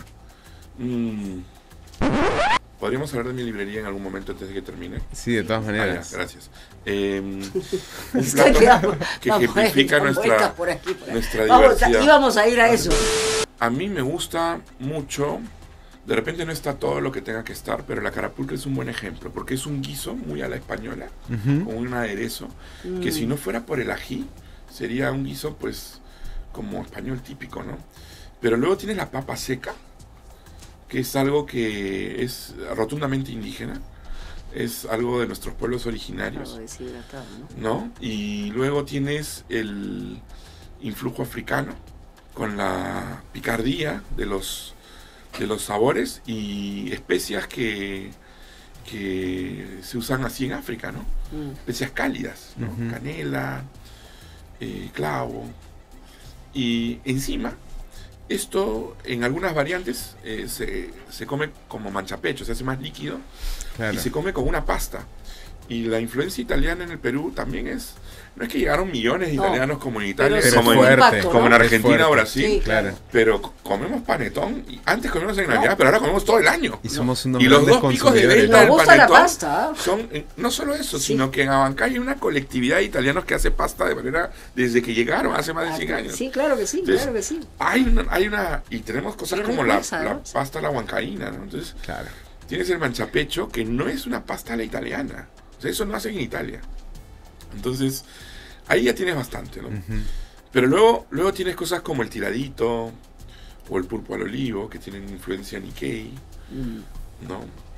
¿Podríamos hablar de mi librería en algún momento antes de que termine? Sí, de todas maneras. Ya, gracias. Un plato que ejemplifica nuestra diversidad. Íbamos a ir a eso. A mí me gusta mucho, de repente no está todo lo que tenga que estar, pero la carapulcra es un buen ejemplo, porque es un guiso muy a la española, con un aderezo, que si no fuera por el ají, sería un guiso pues como español típico, ¿no? Pero luego tienes la papa seca, que es algo que es rotundamente indígena, es algo de nuestros pueblos originarios, ¿no? Y luego tienes el influjo africano, con la picardía de los sabores y especias que se usan así en África, ¿no? Especias cálidas, ¿no? Canela, clavo, y encima Esto en algunas variantes se come como manchapecho, se hace más líquido y se come con una pasta. Y la influencia italiana en el Perú también es... No es que llegaron millones de italianos como en Italia, pero como, fuerte, como en Argentina o Brasil. Sí, claro. Pero comemos panetón. Y antes comíamos en Navidad, pero ahora comemos todo el año. Y somos unos Y los grandes dos picos de consumidores. venta del Nos gusta la panetón pasta. son... no solo eso, Sí. sino que en Abancay hay una colectividad de italianos que hace pasta de manera... Desde que llegaron, hace más de 100 años. Sí, claro que sí, Entonces, claro que sí. Hay una... Y tenemos cosas Sí, como muy la sabrosa. pasta a la huancaína, ¿no? Entonces... Claro. Tienes el manchapecho, que no es una pasta a la italiana. O sea, eso no hacen en Italia. Entonces, ahí ya tienes bastante, ¿no? Pero luego tienes cosas como el tiradito o el pulpo al olivo, que tienen influencia Nikkei, ¿no?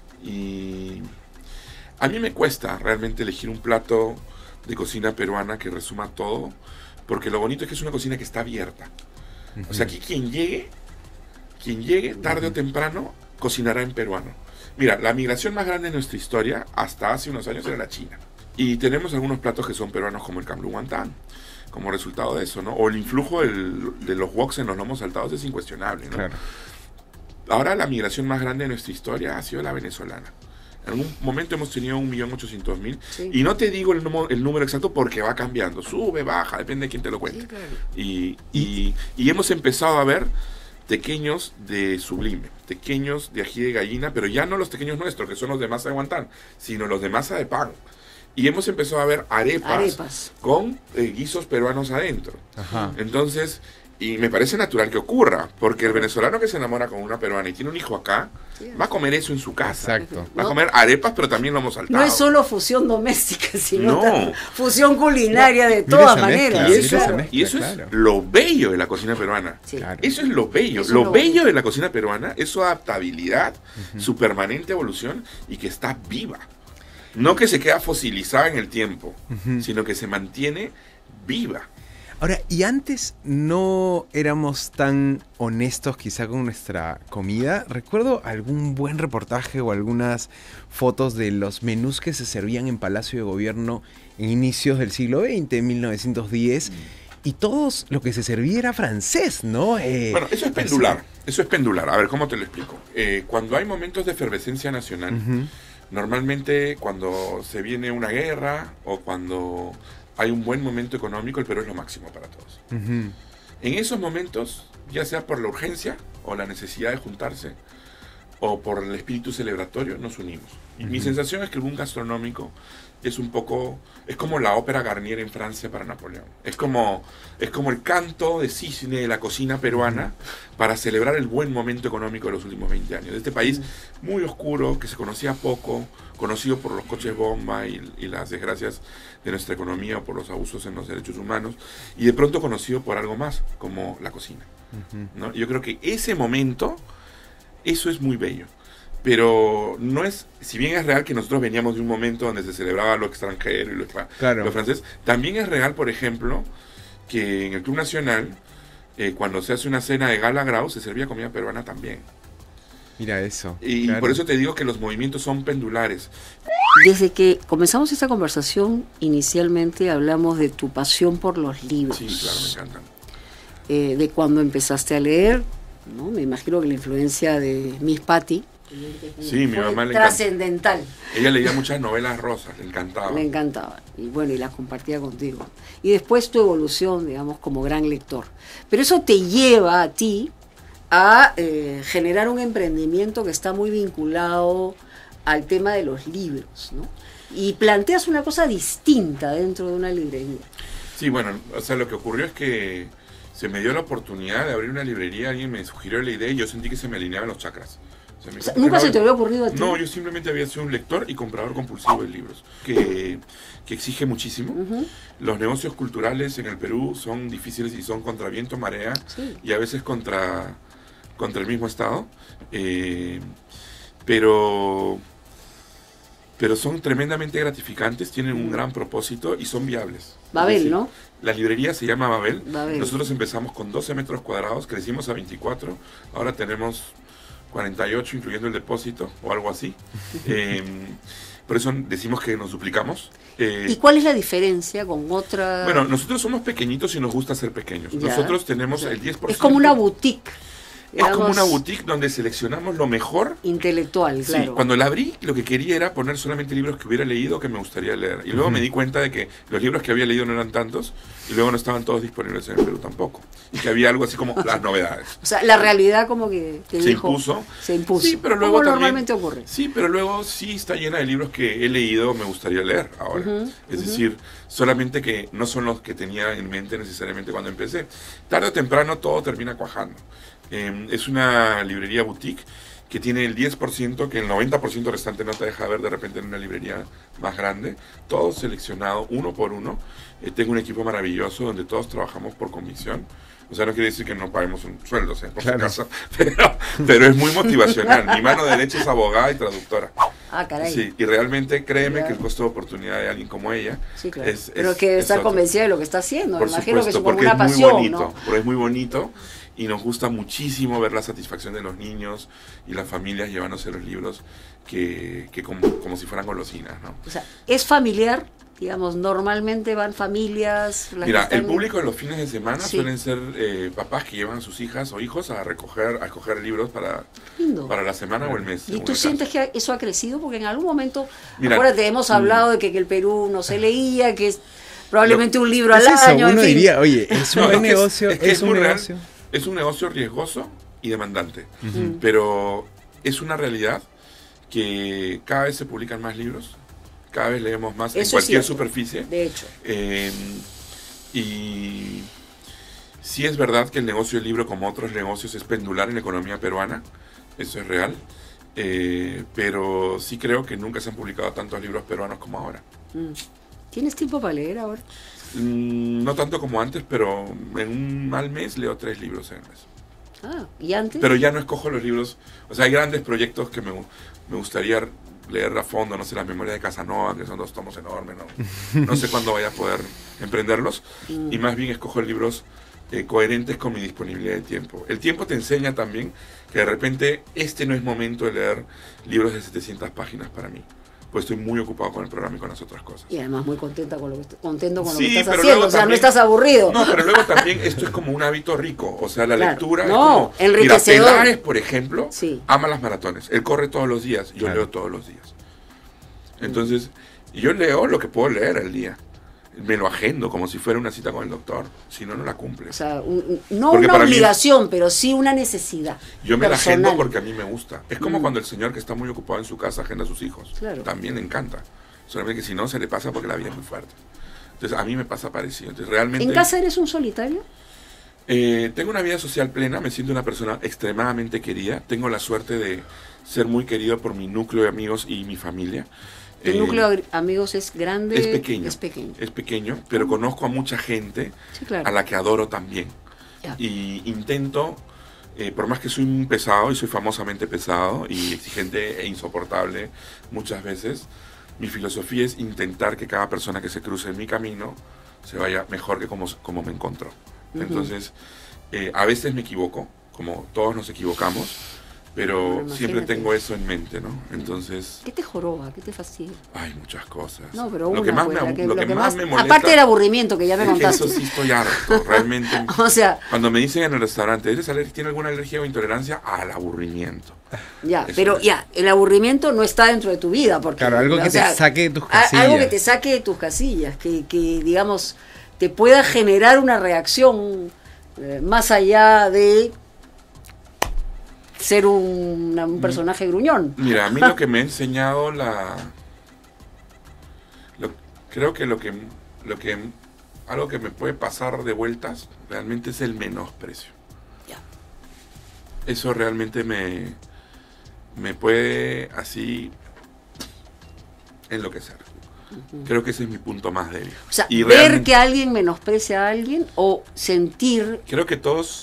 Y a mí me cuesta realmente elegir un plato de cocina peruana que resuma todo, porque lo bonito es que es una cocina que está abierta. O sea, aquí quien llegue, tarde o temprano, cocinará en peruano. Mira, la migración más grande de nuestra historia, hasta hace unos años, era la China. Y tenemos algunos platos que son peruanos, como el camblu guantán, como resultado de eso, ¿no? O el influjo de los woks en los lomos saltados es incuestionable, ¿no? Claro. Ahora la migración más grande de nuestra historia ha sido la venezolana. En algún momento hemos tenido 1.800.000. Sí. Y no te digo el número exacto porque va cambiando. Sube, baja, depende de quién te lo cuente. Sí, claro. Y hemos empezado a ver tequeños de sublime, tequeños de ají de gallina, pero ya no los tequeños nuestros, que son los de masa de guantán, sino los de masa de pan. Y hemos empezado a ver arepas. Con guisos peruanos adentro. Ajá. Entonces, y me parece natural que ocurra, porque el venezolano que se enamora con una peruana y tiene un hijo acá, va a comer eso en su casa. Exacto. Va a comer arepas, pero también lo hemos saltado. No es solo fusión doméstica, sino No. también fusión culinaria de Mira todas esa mezcla, maneras. Y mira eso, esa mezcla, y eso claro. es lo bello de la cocina peruana. Sí. Claro. Eso es lo bello. Eso es Lo lo bello bello. de la cocina peruana es su adaptabilidad, su permanente evolución y que está viva. No que se queda fosilizada en el tiempo, sino que se mantiene viva. Ahora, ¿y antes no éramos tan honestos quizá con nuestra comida? Recuerdo algún buen reportaje o algunas fotos de los menús que se servían en Palacio de Gobierno en inicios del siglo XX, 1910, y todos lo que se servía era francés, ¿no? Bueno, eso es pendular. Eso es pendular. A ver, ¿cómo te lo explico? Cuando hay momentos de efervescencia nacional, normalmente cuando se viene una guerra o cuando hay un buen momento económico, el Perú es lo máximo para todos. En esos momentos, ya sea por la urgencia o la necesidad de juntarse, o por el espíritu celebratorio, nos unimos. Y mi sensación es que el boom gastronómico es un poco, es como la ópera Garnier en Francia para Napoleón. Es como el canto de cisne de la cocina peruana para celebrar el buen momento económico de los últimos 20 años. De este país muy oscuro, que se conocía poco, conocido por los coches bomba y las desgracias de nuestra economía o por los abusos en los derechos humanos, y de pronto conocido por algo más, como la cocina. ¿No? Y yo creo que ese momento, eso es muy bello. Pero no es, si bien es real que nosotros veníamos de un momento donde se celebraba lo extranjero y lo francés, también es real, por ejemplo, que en el Club Nacional, cuando se hace una cena de gala grau, se servía comida peruana también. Mira eso. Y claro. por eso te digo que los movimientos son pendulares. Desde que comenzamos esta conversación, inicialmente hablamos de tu pasión por los libros. Sí, claro, me encantan. De cuando empezaste a leer, ¿no? Me imagino que la influencia de Miss Patty Sí, mi fue mamá le trascendental. Ella leía muchas novelas rosas, le encantaba. Le encantaba. Y bueno, y las compartía contigo. Y después tu evolución, digamos, como gran lector. Pero eso te lleva a ti a generar un emprendimiento que está muy vinculado al tema de los libros, ¿no? Y planteas una cosa distinta dentro de una librería. Sí, bueno, o sea, lo que ocurrió es que se me dio la oportunidad de abrir una librería, alguien me sugirió la idea y yo sentí que se me alineaban los chakras. O sea, ¿nunca se te había ocurrido a ti? No, yo simplemente había sido un lector y comprador compulsivo de libros, que exige muchísimo. Los negocios culturales en el Perú son difíciles y son contra viento, marea, y a veces contra el mismo Estado. Pero son tremendamente gratificantes, tienen un gran propósito y son viables. Babel, Es decir, ¿no? La librería se llama Babel. Babel. Nosotros empezamos con 12 metros cuadrados, crecimos a 24, ahora tenemos 48, incluyendo el depósito o algo así. Por eso decimos que nos duplicamos. ¿Y cuál es la diferencia con otra? Bueno, nosotros somos pequeñitos y nos gusta ser pequeños. Ya. Nosotros tenemos el 10%. Es como una boutique. Es como digamos, una boutique donde seleccionamos lo mejor. intelectual, Sí, claro. cuando la abrí, lo que quería era poner solamente libros que hubiera leído que me gustaría leer. Y luego me di cuenta de que los libros que había leído no eran tantos y luego no estaban todos disponibles en el Perú tampoco. Y que había algo así como las novedades. O sea, la realidad como que te Se dijo, impuso. se impuso. Sí, pero luego como también, normalmente ocurre. Sí, pero luego sí está llena de libros que he leído, me gustaría leer ahora. Es decir, solamente que no son los que tenía en mente necesariamente cuando empecé. Tarde o temprano todo termina cuajando. Es una librería boutique que tiene el 10%, que el 90% restante no te deja ver de repente en una librería más grande. Todo seleccionado uno por uno. Tengo un equipo maravilloso donde todos trabajamos por comisión. O sea, no quiere decir que no paguemos un sueldo, por si acaso, pero es muy motivacional. Mi mano derecha es abogada y traductora. Ah, caray. Sí, y realmente créeme Ya. que el costo de oportunidad de alguien como ella Sí, claro. es Pero que está otro. convencida de lo que está haciendo. Por Me imagino que supuesto, es como porque una es muy pasión, bonito, ¿no? porque es muy bonito y nos gusta muchísimo ver la satisfacción de los niños y las familias llevándose los libros que como si fueran golosinas, ¿no? O sea, es familiar, digamos, normalmente van familias. las Mira, que el están- público de los fines de semana Sí. suelen ser papás que llevan a sus hijas o hijos a escoger libros Lindo. para la semana o el mes. ¿Y según tú el sientes caso. que eso ha crecido? Porque en algún momento, Mira, acuérdate, hemos hablado de que el Perú no se leía, que es probablemente un libro Es al eso, año. en uno fin. diría, oye, es un No, buen es que negocio, es que es un muy real. negocio. Es un negocio riesgoso y demandante, pero es una realidad que cada vez se publican más libros, cada vez leemos más en Eso es cualquier cierto. superficie. De hecho. Y sí es verdad que el negocio del libro, como otros negocios, es pendular en la economía peruana, eso es real, pero sí creo que nunca se han publicado tantos libros peruanos como ahora. ¿Tienes tiempo para leer ahora? No tanto como antes, pero en un mal mes leo 3 libros en el mes. Ah, ¿y antes? Pero ya no escojo los libros, o sea, hay grandes proyectos que me gustaría leer a fondo, no sé, las memorias de Casanova, que son 2 tomos enormes, no sé cuándo vaya a poder emprenderlos, y más bien escojo libros coherentes con mi disponibilidad de tiempo. El tiempo te enseña también que de repente este no es momento de leer libros de 700 páginas para mí, pues estoy muy ocupado con el programa y con las otras cosas. Y además muy contento con lo que Sí, estás pero haciendo, luego o sea, no también- estás aburrido. No, pero luego también esto es como un hábito rico, o sea, la Claro. lectura es No, como... enriquecedor. Mira, Peláez, por ejemplo, Sí. ama las maratones. Él corre todos los días, yo Claro. leo todos los días. Entonces, yo leo lo que puedo leer al día. Me lo agendo como si fuera una cita con el doctor, si no, no la cumple. O sea, no Porque una para mí es- obligación, pero sí una necesidad. Yo me la personal. agendo porque a mí me gusta. Es como cuando el señor que está muy ocupado en su casa agenda a sus hijos. Claro. También le encanta. Solamente que si no, se le pasa porque la vida es muy fuerte. Entonces, a mí me pasa parecido. Entonces, realmente... ¿En casa eres un solitario? Tengo una vida social plena, me siento una persona extremadamente querida. Tengo la suerte de ser muy querido por mi núcleo de amigos y mi familia. ¿Tu núcleo de amigos es grande? Es pequeño. Es pequeño. Es pequeño, pero conozco a mucha gente Sí, claro. a la que adoro también. Ya. Y intento, por más que soy un pesado, y soy famosamente pesado y exigente e insoportable muchas veces, mi filosofía es intentar que cada persona que se cruce en mi camino se vaya mejor que como me encontró. Entonces, a veces me equivoco, como todos nos equivocamos, pero Bueno, siempre imagínate. tengo eso en mente, ¿no? Entonces, ¿Qué te joroba? ¿Qué te fastidia? hay muchas cosas. No, pero lo una, que más pues, me, la que- lo lo que que más más- me molesta... aparte del aburrimiento que ya me es que contaste. eso sí estoy harto, realmente. O sea, Cuando me dicen en el restaurante, ¿tiene alguna alergia o intolerancia? Al aburrimiento. ya, Eso pero es. ya, el aburrimiento no está dentro de tu vida. Porque, Claro, algo que o sea, te saque de tus Algo casillas. que te saque de tus casillas, que digamos, te pueda generar una reacción más allá de ser un personaje gruñón. Mira, a mí lo que me ha enseñado creo que algo que me puede pasar de vueltas realmente es el menosprecio. Ya. Eso realmente me puede así enloquecer. Creo que ese es mi punto más débil. O sea, Y ver realmente- que alguien menosprecia a alguien o sentir... Creo que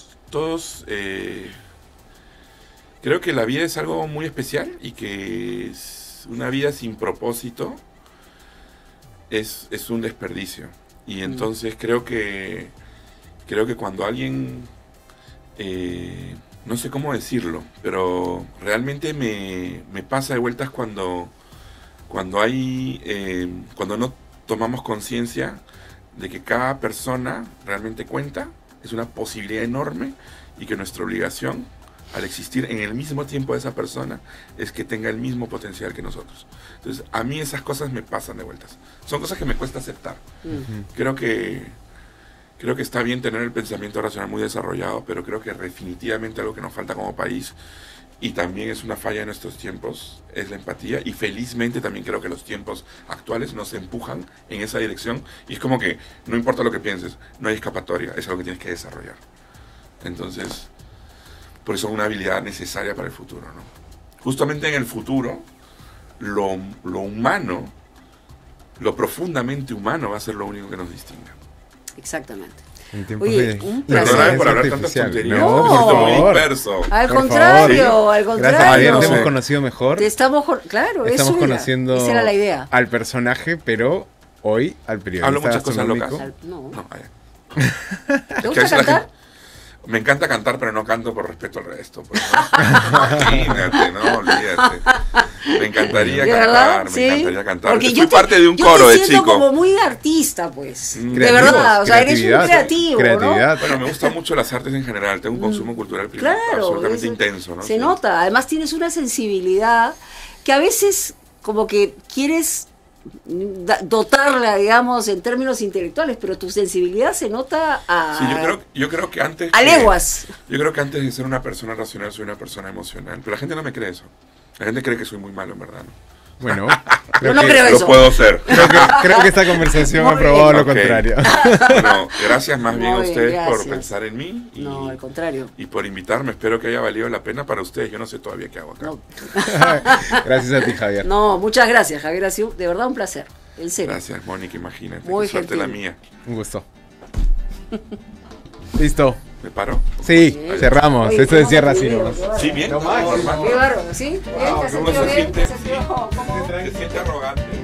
creo que la vida es algo muy especial y que una vida sin propósito es un desperdicio. Y entonces creo que cuando alguien, no sé cómo decirlo, pero realmente me pasa de vueltas cuando cuando no tomamos conciencia de que cada persona realmente cuenta, es una posibilidad enorme y que nuestra obligación al existir en el mismo tiempo de esa persona es que tenga el mismo potencial que nosotros. Entonces, a mí esas cosas me pasan de vueltas. Son cosas que me cuesta aceptar. Creo que está bien tener el pensamiento racional muy desarrollado, pero creo que definitivamente algo que nos falta como país, y también es una falla en nuestros tiempos, es la empatía. Y felizmente también creo que los tiempos actuales nos empujan en esa dirección. Y es como que no importa lo que pienses, no hay escapatoria, es algo que tienes que desarrollar. Entonces, por eso es una habilidad necesaria para el futuro, ¿no? Justamente en el futuro, lo humano, lo profundamente humano va a ser lo único que nos distinga. Exactamente. En tiempos Oye, de un placer. Perdóname por hablar tantas artificial. tonterías. No, por Estoy muy favor. disperso. Al Por contrario, favor. al Gracias, contrario. Javier, te No sé. hemos conocido mejor. Claro, Estamos eso era. conociendo Esa era la idea. al personaje, pero hoy al periodista Hablo muchas cosas gastronómico. locas. No. No, vaya. ¿Te Que gusta a veces la cantar? gente- Me encanta cantar, pero no canto por respeto al resto. Pues, ¿no? Imagínate, no, olvídate. Me encantaría ¿De cantar, verdad? me ¿Sí? encantaría cantar. Porque Fui yo te, parte de un yo coro te de siento chico. como muy artista, pues. De Creativo, verdad, o sea, eres un creatividad, creativo, creatividad. Bueno, me gustan mucho las artes en general. Tengo un consumo cultural Claro, absolutamente eso intenso, ¿no? se Sí. nota. Además tienes una sensibilidad que a veces como que quieres dotarla, digamos, en términos intelectuales, pero tu sensibilidad se nota a, Sí, yo creo que antes... a leguas. Yo creo que antes de ser una persona racional soy una persona emocional. Pero la gente no me cree eso. La gente cree que soy muy malo, en verdad, ¿no? Bueno, Yo no que, creo Lo eso. puedo ser. creo que esta conversación Muy ha probado bien. lo Ok. contrario. Bueno, gracias más bien a Muy bien, ustedes por gracias. pensar en mí y, No, al contrario. y por invitarme. Espero que haya valido la pena para ustedes. Yo no sé todavía qué hago acá. No, Gracias a ti, Javier. no, muchas gracias, Javier. Ha sido de verdad un placer. En serio. Gracias, Mónica, imagínate. Muy Qué suerte la gentil. mía. Un gusto. Listo. ¿Me paro? Sí, Bien. cerramos. Oye, Esto se ¿cómo cierra te así veo? nomás. Qué bárbaro. Sí, bien. Normal. Qué bárbaro, ¿sí? Bien, ¿te has Uno sentido se bien? ¿Te has siente, sentido cómodo? se siente arrogante.